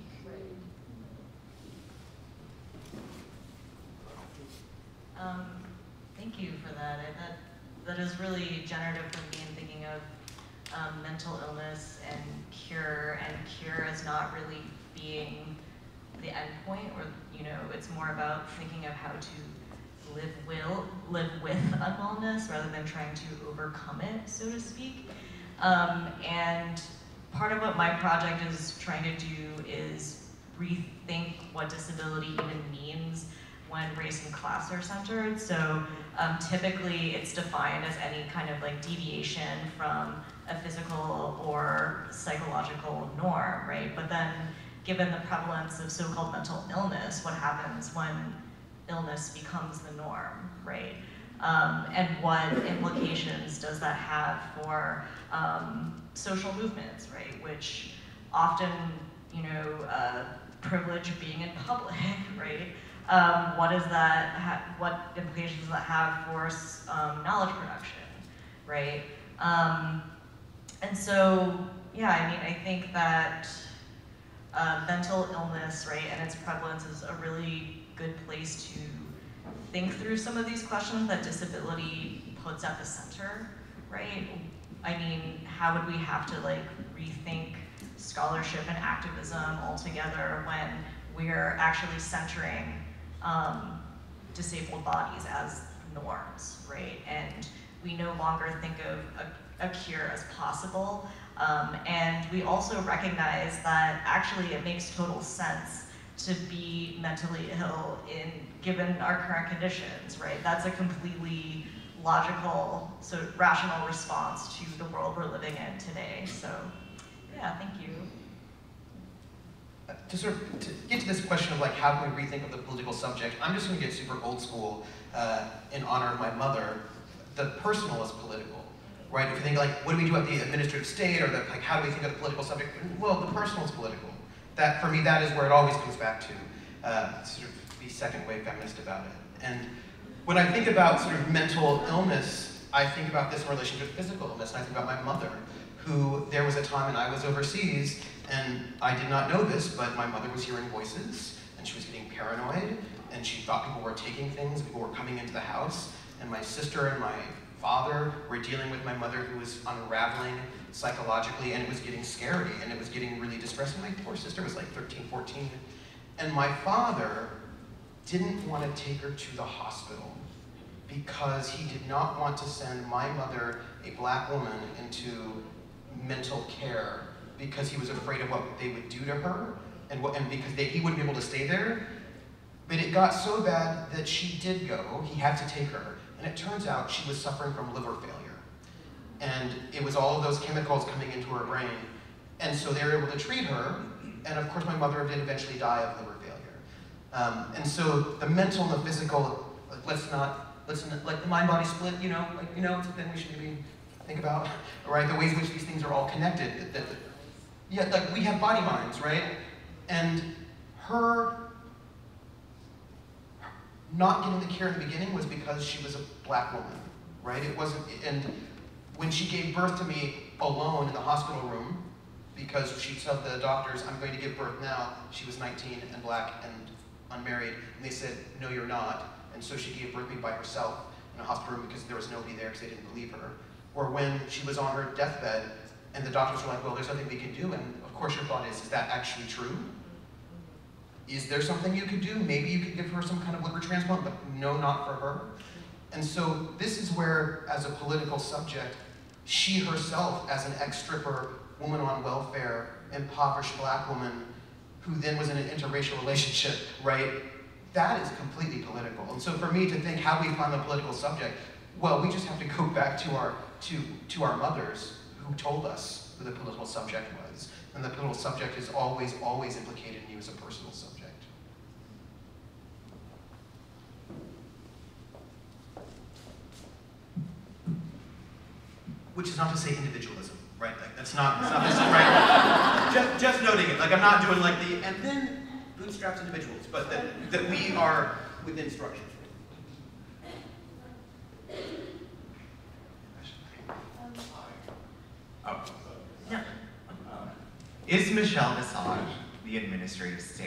Um, thank you for that. I, that. That is really generative for me in thinking of um, mental illness and cure, and cure as not really being the end point, or, you know, it's more about thinking of how to live will, live with unwellness rather than trying to overcome it, so to speak. Um, and part of what my project is trying to do is rethink what disability even means when race and class are centered. So um, typically it's defined as any kind of like deviation from a physical or psychological norm, right? But then given the prevalence of so-called mental illness, what happens when illness becomes the norm, right? Um, and what implications does that have for um, social movements, right? Which often, you know, uh, privilege being in public, right? Um, what is that, ha what implications does that have for um, knowledge production, right? Um, and so, yeah, I mean, I think that uh, mental illness, right, and its prevalence is a really good place to think through some of these questions that disability puts at the center, right? I mean, how would we have to like rethink scholarship and activism altogether when we're actually centering um, disabled bodies as norms, right? And we no longer think of a, a cure as possible. Um, and we also recognize that actually it makes total sense to be mentally ill in given our current conditions, right? That's a completely logical, so rational response to the world we're living in today. So, yeah, thank you. To sort of to get to this question of like how can we rethink of the political subject, I'm just going to get super old school uh, in honor of my mother. The personal is political, right? If you think like, what do we do at the administrative state, or the, like how do we think of the political subject? Well, the personal is political. That, for me, that is where it always comes back to, uh, sort of be second wave feminist about it. And when I think about sort of mental illness, I think about this in relation to physical illness, and I think about my mother, who there was a time when I was overseas, and I did not know this, but my mother was hearing voices, and she was getting paranoid, and she thought people were taking things, people were coming into the house, and my sister and my father were dealing with my mother who was unraveling psychologically, and it was getting scary, and it was getting really distressing. My poor sister was like thirteen, fourteen, and my father didn't want to take her to the hospital because he did not want to send my mother, a black woman, into mental care because he was afraid of what they would do to her, and, what, and because they, he wouldn't be able to stay there. But it got so bad that she did go. He had to take her. And it turns out she was suffering from liver failure. And it was all of those chemicals coming into her brain. And so they were able to treat her. And of course, my mother did eventually die of liver failure. Um, and so the mental and the physical, like, let's not, let's not, like the mind-body split, you know, like, you know, it's something we should maybe think about, right? The ways in which these things are all connected. That, that, yeah, like we have body minds, right? And her not getting the care in the beginning was because she was a black woman, right? It wasn't, and when she gave birth to me alone in the hospital room, because she told the doctors, I'm going to give birth now, she was nineteen and black and unmarried, and they said, no, you're not. And so she gave birth to me by herself in a hospital room because there was nobody there because they didn't believe her. Or when she was on her deathbed, and the doctors were like, well, there's nothing we can do, and of course your thought is, is that actually true? Is there something you could do? Maybe you could give her some kind of liver transplant, but no, not for her. And so this is where, as a political subject, she herself, as an ex-stripper, woman on welfare, impoverished black woman, who then was in an interracial relationship, right? That is completely political. And so for me to think how we find the political subject, well, we just have to go back to our, to, to our mothers who told us who the political subject was. And the political subject is always, always implicated in you as a personal subject. Which is not to say individualism, right? Like that's not, that's not this, right? Just, just noting it. Like I'm not doing like the, and then bootstraps individuals, but that, that we are within structures. Oh. No. Is Michelle Visage the administrative state?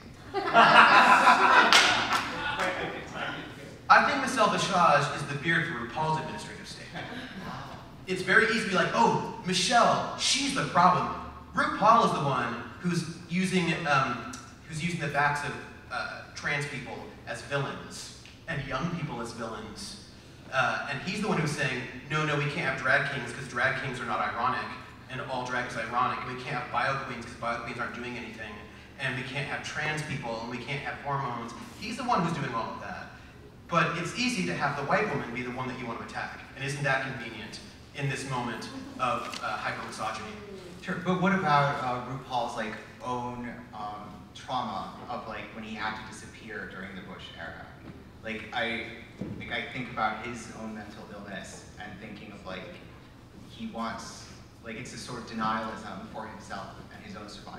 I think Michelle Visage is the beard for RuPaul's administrative state. It's very easy to be like, oh, Michelle, she's the problem. RuPaul is the one who's using, um, who's using the backs of uh, trans people as villains and young people as villains. Uh, and he's the one who's saying, no, no, we can't have drag kings because drag kings are not ironic, and all drag is ironic, and we can't have bio queens because bio queens aren't doing anything, and we can't have trans people, and we can't have hormones. He's the one who's doing all of that. But it's easy to have the white woman be the one that you want to attack, and isn't that convenient in this moment of uh, hyper-misogyny? Sure, but what about uh, RuPaul's like own um, trauma of like when he had to disappear during the Bush era? Like I, like I think about his own mental illness and thinking of like he wants, like it's a sort of denialism for himself and his own survival.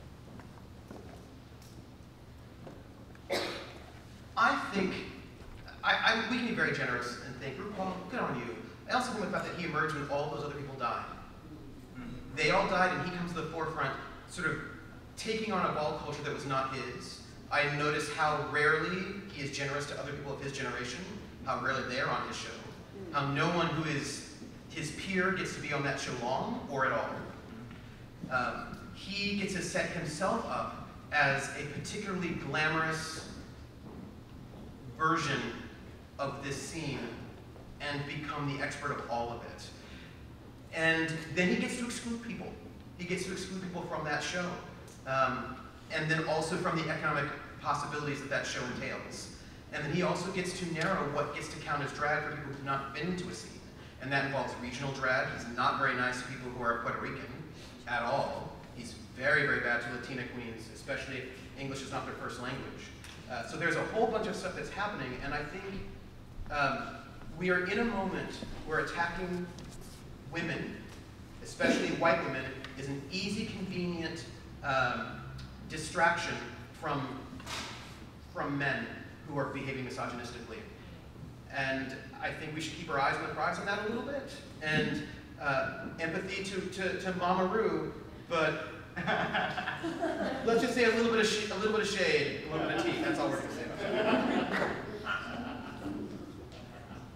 I think, I, I, we can be very generous and think, RuPaul, good on you. I also think about the fact that he emerged when all those other people died. They all died and he comes to the forefront, sort of taking on a ball culture that was not his. I notice how rarely he is generous to other people of his generation, how rarely they're on his show, how no one who is his peer gets to be on that show long or at all. Um, he gets to set himself up as a particularly glamorous version of this scene and become the expert of all of it. And then he gets to exclude people. He gets to exclude people from that show. Um, and then also from the economic possibilities that that show entails. And then he also gets to narrow what gets to count as drag for people who have not been to a scene. And that involves regional drag. He's not very nice to people who are Puerto Rican at all. He's very, very bad to Latina queens, especially if English is not their first language. Uh, so there's a whole bunch of stuff that's happening, and I think um, we are in a moment where attacking women, especially white women, is an easy, convenient um, distraction from, from men who are behaving misogynistically. And I think we should keep our eyes on the prize on that a little bit. And uh, empathy to, to, to Mama Ru, but let's just say a little bit of sh a little bit of shade, a little bit of tea. That's all we're gonna say about that.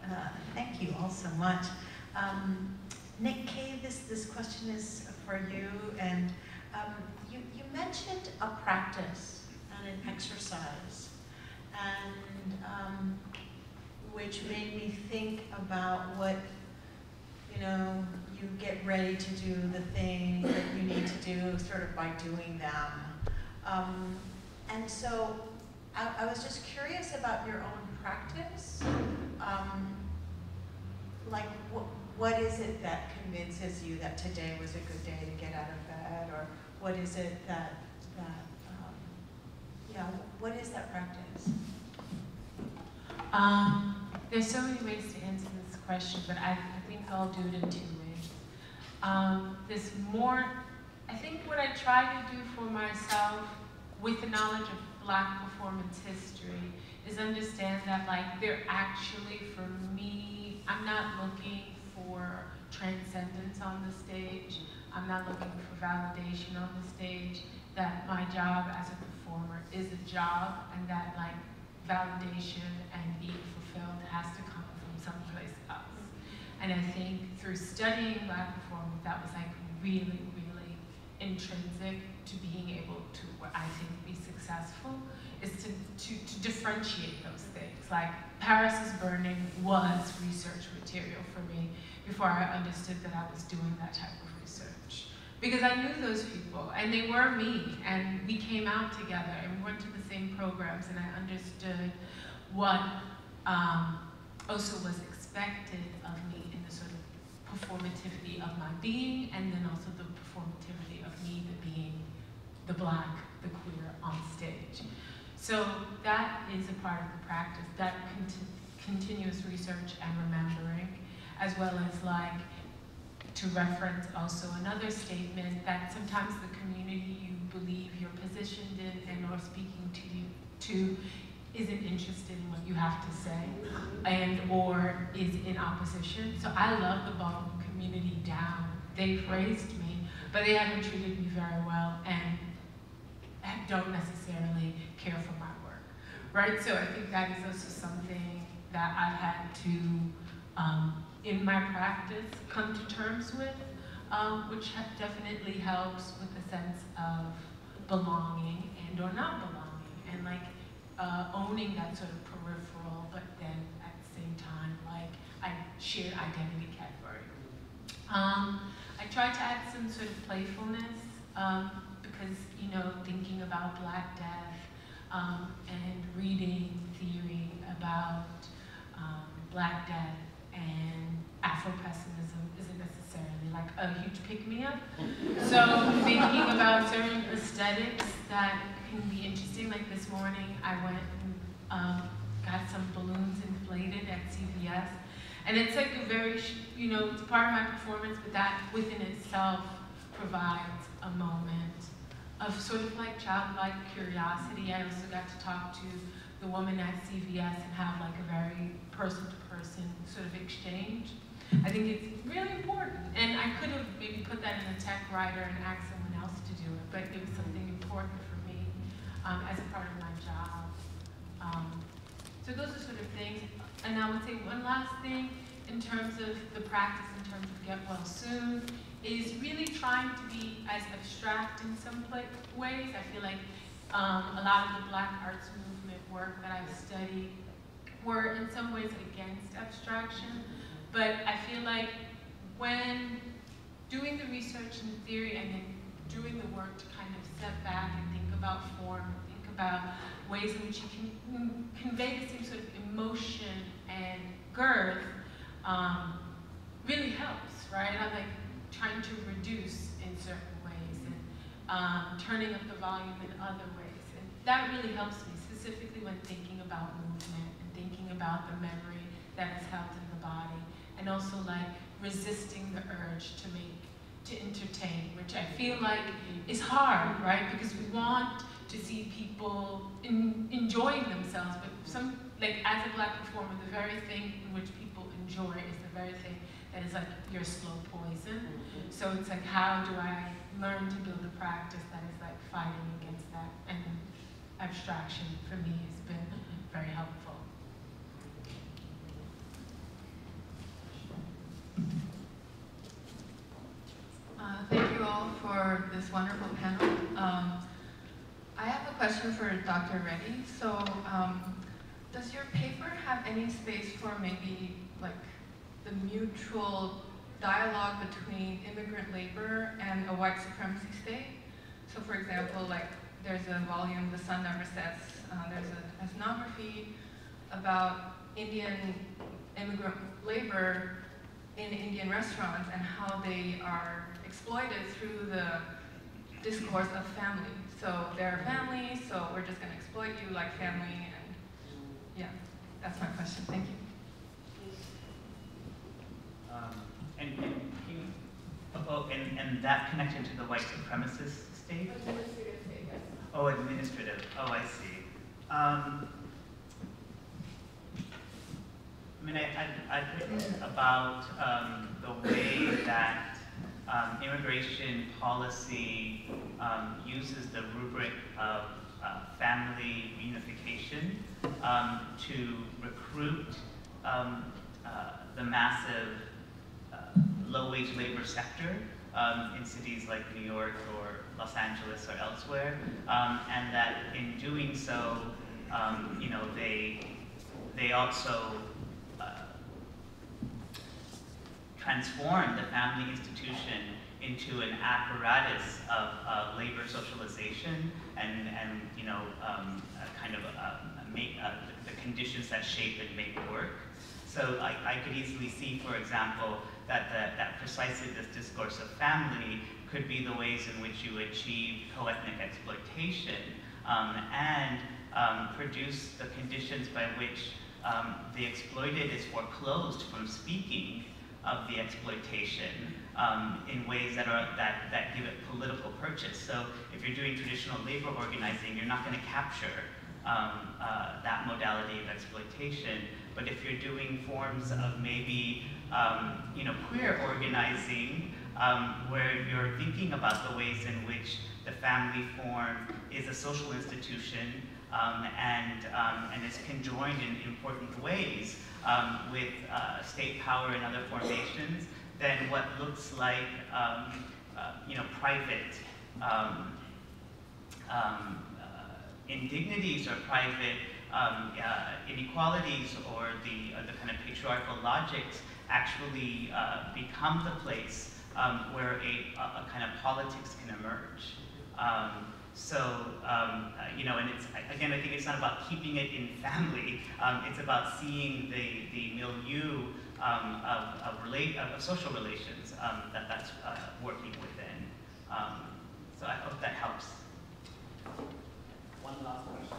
Uh, thank you all so much. Um, Nick Kay, this, this question is for you, and um, you, you mentioned a practice and an exercise, and um, which made me think about what, you know, you get ready to do the thing that you need to do sort of by doing them. Um, and so I, I was just curious about your own practice. Um, like, what, what is it that convinces you that today was a good day to get out of bed? Or what is it that, that um, yeah, what is that practice? Um, there's so many ways to answer this question, but I, I think I'll do it in two ways. Um, this more, I think what I try to do for myself with the knowledge of Black performance history is understand that, like, they're actually, for me, I'm not looking for transcendence on the stage. I'm not looking for validation on the stage. That my job as a performer is a job, and that, like, validation and being fulfilled has to come from someplace else. And I think through studying Black performance, that was, like, really, really intrinsic to being able to, what I think, be successful, is to, to, to differentiate those things. Like, Paris is Burning was research material for me before I understood that I was doing that type of research. Because I knew those people, and they were me, and we came out together, and we went to the same programs, and I understood what um, also was expected of me in the sort of performativity of my being, and then also the performativity of me being the Black, the queer on stage. So that is a part of the practice, that conti continuous research and remembering, as well as, like, to reference also another statement that sometimes the community you believe you're positioned in and or speaking to you to isn't interested in what you have to say and or is in opposition. So I love the ballroom community down. They've raised me, but they haven't treated me very well and don't necessarily care for my work, right? So I think that is also something that I've had to, um, in my practice, come to terms with, um, which definitely helps with a sense of belonging and or not belonging, and, like, uh, owning that sort of peripheral, but then at the same time, like, I shared identity category. Um, I tried to add some sort of playfulness, um, because, you know, thinking about Black death um, and reading theory about um, Black death and Afro-pessimism isn't necessarily like a huge pick-me-up. So thinking about certain aesthetics that can be interesting, like this morning I went and um, got some balloons inflated at C V S. And it's like a very, you know, it's part of my performance, but that within itself provides a moment of sort of like childlike curiosity. I also got to talk to the woman at C V S and have like a very person-to-person sort of exchange. I think it's really important. And I could have maybe put that in a tech writer and asked someone else to do it, but it was something important for me um, as a part of my job. Um, so those are sort of things. And I would say one last thing in terms of the practice, in terms of Get Well Soon, is really trying to be as abstract in some ways. I feel like um, a lot of the Black arts movement work that I've studied were in some ways against abstraction, but I feel like when doing the research and theory and then doing the work to kind of step back and think about form, think about ways in which you can convey the same sort of emotion and girth um, really helps, right? I'm like trying to reduce in certain ways and um, turning up the volume in other ways. And that really helps me, specifically when thinking about movement and thinking about the memory that is held in the body, and also like resisting the urge to make, to entertain, which I feel like is hard, right? Because we want to see people in, enjoying themselves, but some, like as a Black performer, the very thing in which people enjoy is the very thing that is like your slow poison. So it's like, how do I learn to build a practice that is like fighting against that? And abstraction for me has been very helpful. all for this wonderful panel. Um, I have a question for Doctor Reddy. So, um, does your paper have any space for maybe like the mutual dialogue between immigrant labor and a white supremacy state? So, for example, like there's a volume, The Sun Never Sets. Uh, there's an ethnography about Indian immigrant labor in Indian restaurants and how they are exploited through the discourse of family. So they're family, so we're just going to exploit you like family, and yeah, that's my question. Thank you. Um, and, and, can you, oh, and, and that connected to the white supremacist state? Administrative state, yes. Oh, administrative. Oh, I see. Um, I mean, I, I, I've written about um, the way that um, immigration policy um, uses the rubric of uh, family reunification um, to recruit um, uh, the massive uh, low-wage labor sector um, in cities like New York or Los Angeles or elsewhere, um, and that in doing so, um, you know, they they also transform the family institution into an apparatus of uh, labor socialization and, and you know, um, kind of uh, make, uh, the, the conditions that shape and make work. So I, I could easily see, for example, that, the, that precisely this discourse of family could be the ways in which you achieve co-ethnic exploitation um, and um, produce the conditions by which um, the exploited is foreclosed from speaking of the exploitation um, in ways that are that, that give it political purchase. So if you're doing traditional labor organizing, you're not going to capture um, uh, that modality of exploitation. But if you're doing forms of maybe um, you know, queer organizing, um, where you're thinking about the ways in which the family form is a social institution um, and, um, and is conjoined in important ways, Um, with uh, state power and other formations, then what looks like um, uh, you know, private um, um, uh, indignities or private um, uh, inequalities or the, uh, the kind of patriarchal logics actually uh, become the place um, where a, a, a kind of politics can emerge. Um, So, um, uh, you know, and it's, again, I think it's not about keeping it in family. Um, it's about seeing the, the milieu um, of, of, relate, of social relations um, that that's uh, working within. Um, so I hope that helps. One last question.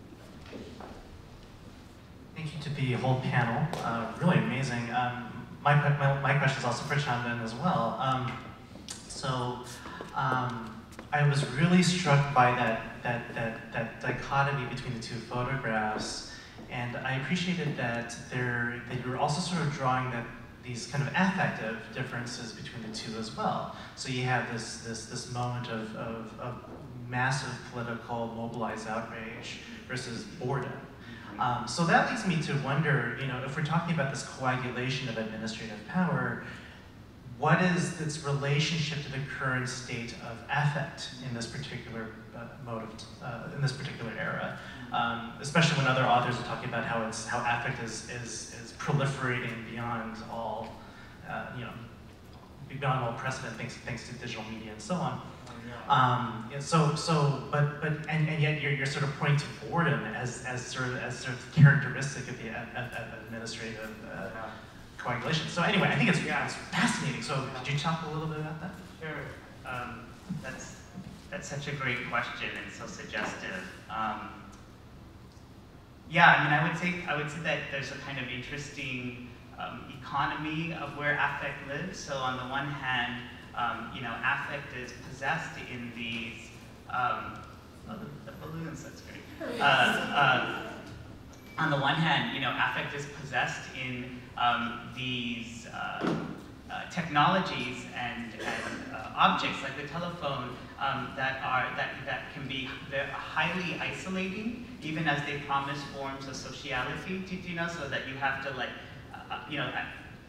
Thank you to the whole panel. Uh, really amazing. Um, my, my, my question is also for Chandan as well. Um, so, um, I was really struck by that, that, that, that dichotomy between the two photographs, and I appreciated that there, that you were also sort of drawing that these kind of affective differences between the two as well. So you have this, this, this moment of, of, of massive political mobilized outrage versus boredom. Um, so that leads me to wonder, you know, if we're talking about this coagulation of administrative power, what is its relationship to the current state of affect in this particular uh, mode of, uh, in this particular era? Um, especially when other authors are talking about how it's how affect is is, is proliferating beyond all, uh, you know, beyond all precedent thanks thanks to digital media and so on. Um, yeah, so so but but and, and yet you're you're sort of pointing to boredom as as sort of as sort of characteristic of the uh, administrative. Uh, coagulation. So anyway, I think it's, yeah, it's fascinating. So could you talk a little bit about that? Sure. Um, that's, that's such a great question and so suggestive. Um, yeah, I mean, I would say, I would say that there's a kind of interesting um, economy of where affect lives. So on the one hand, um, you know, affect is possessed in these, um, oh, the, the balloons, that's great. Uh, uh, on the one hand, you know, affect is possessed in um, these uh, uh, technologies and, and uh, objects like the telephone um, that are that that can be very highly isolating, even as they promise forms of sociality. Do, do you know? So that you have to like, uh, you know,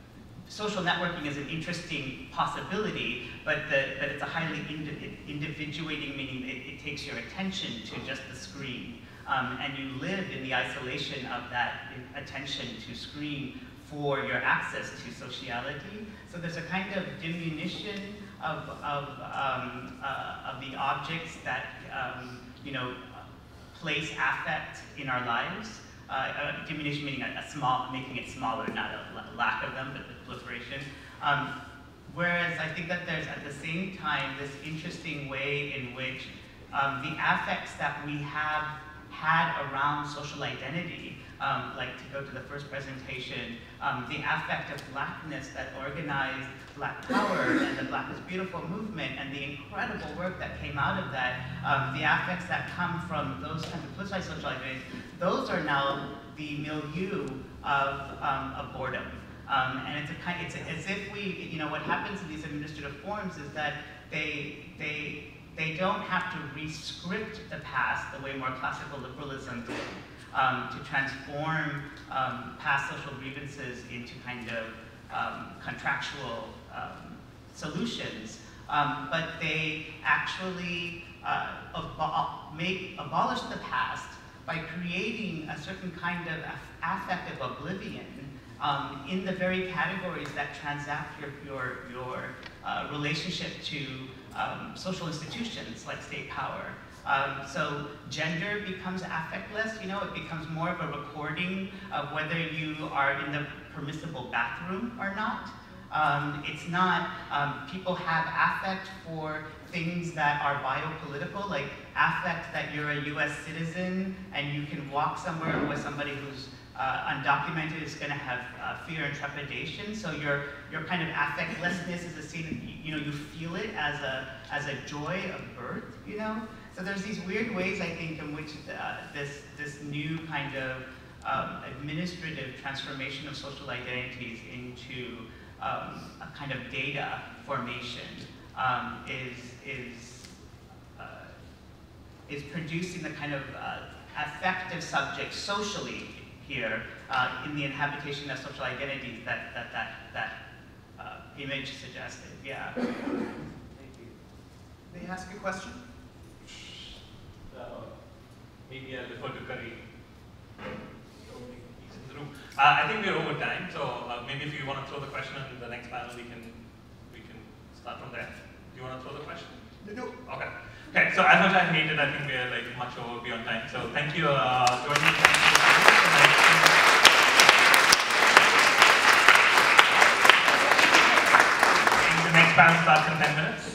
social networking is an interesting possibility, but, the, but it's a highly indi individuating, meaning it, it takes your attention to just the screen. Um, and you live in the isolation of that attention to screen for your access to sociality. So there's a kind of diminution of, of, um, uh, of the objects that um, you know, place affect in our lives. Uh, uh, diminution meaning a, a small, making it smaller, not a lack of them, but the proliferation. Um, whereas I think that there's at the same time this interesting way in which um, the affects that we have had around social identity, um, like to go to the first presentation, um, the affect of blackness that organized Black Power and the Black is Beautiful movement and the incredible work that came out of that, um, the affects that come from those kinds of politicized social identities, those are now the milieu of, um, of boredom. Um, and it's, a kind, it's a, as if we, you know, what happens in these administrative forms is that they, they, they don't have to re-script the past the way more classical liberalism did, um, to transform um, past social grievances into kind of um, contractual um, solutions, um, but they actually uh, abo make, abolish the past by creating a certain kind of affective oblivion um, in the very categories that transact your, your, your uh, relationship to um, social institutions like state power. Um, so gender becomes affectless, you know, it becomes more of a recording of whether you are in the permissible bathroom or not. Um, it's not, um, people have affect for things that are biopolitical, like affect that you're a U S citizen and you can walk somewhere with somebody who's uh, undocumented is going to have uh, fear and trepidation. So your your kind of affectlessness is a scene, you know, you feel it as a as a joy of birth, you know. So there's these weird ways, I think, in which uh, this this new kind of um, administrative transformation of social identities into um, a kind of data formation um, is is uh, is producing the kind of uh, affective subject socially here uh, in the inhabitation of social identities that that that that uh, image suggested. Yeah. Thank you. May I ask a question? Uh, maybe I'll defer to Kareem. He's in the room. Uh, I think we're over time, so uh, maybe if you want to throw the question in the next panel, we can we can start from there. Do you want to throw the question? No. Okay. Okay. So as much as I hate it, I think we're like much over beyond time. So thank you, uh, joining me. The next panel starts in ten minutes.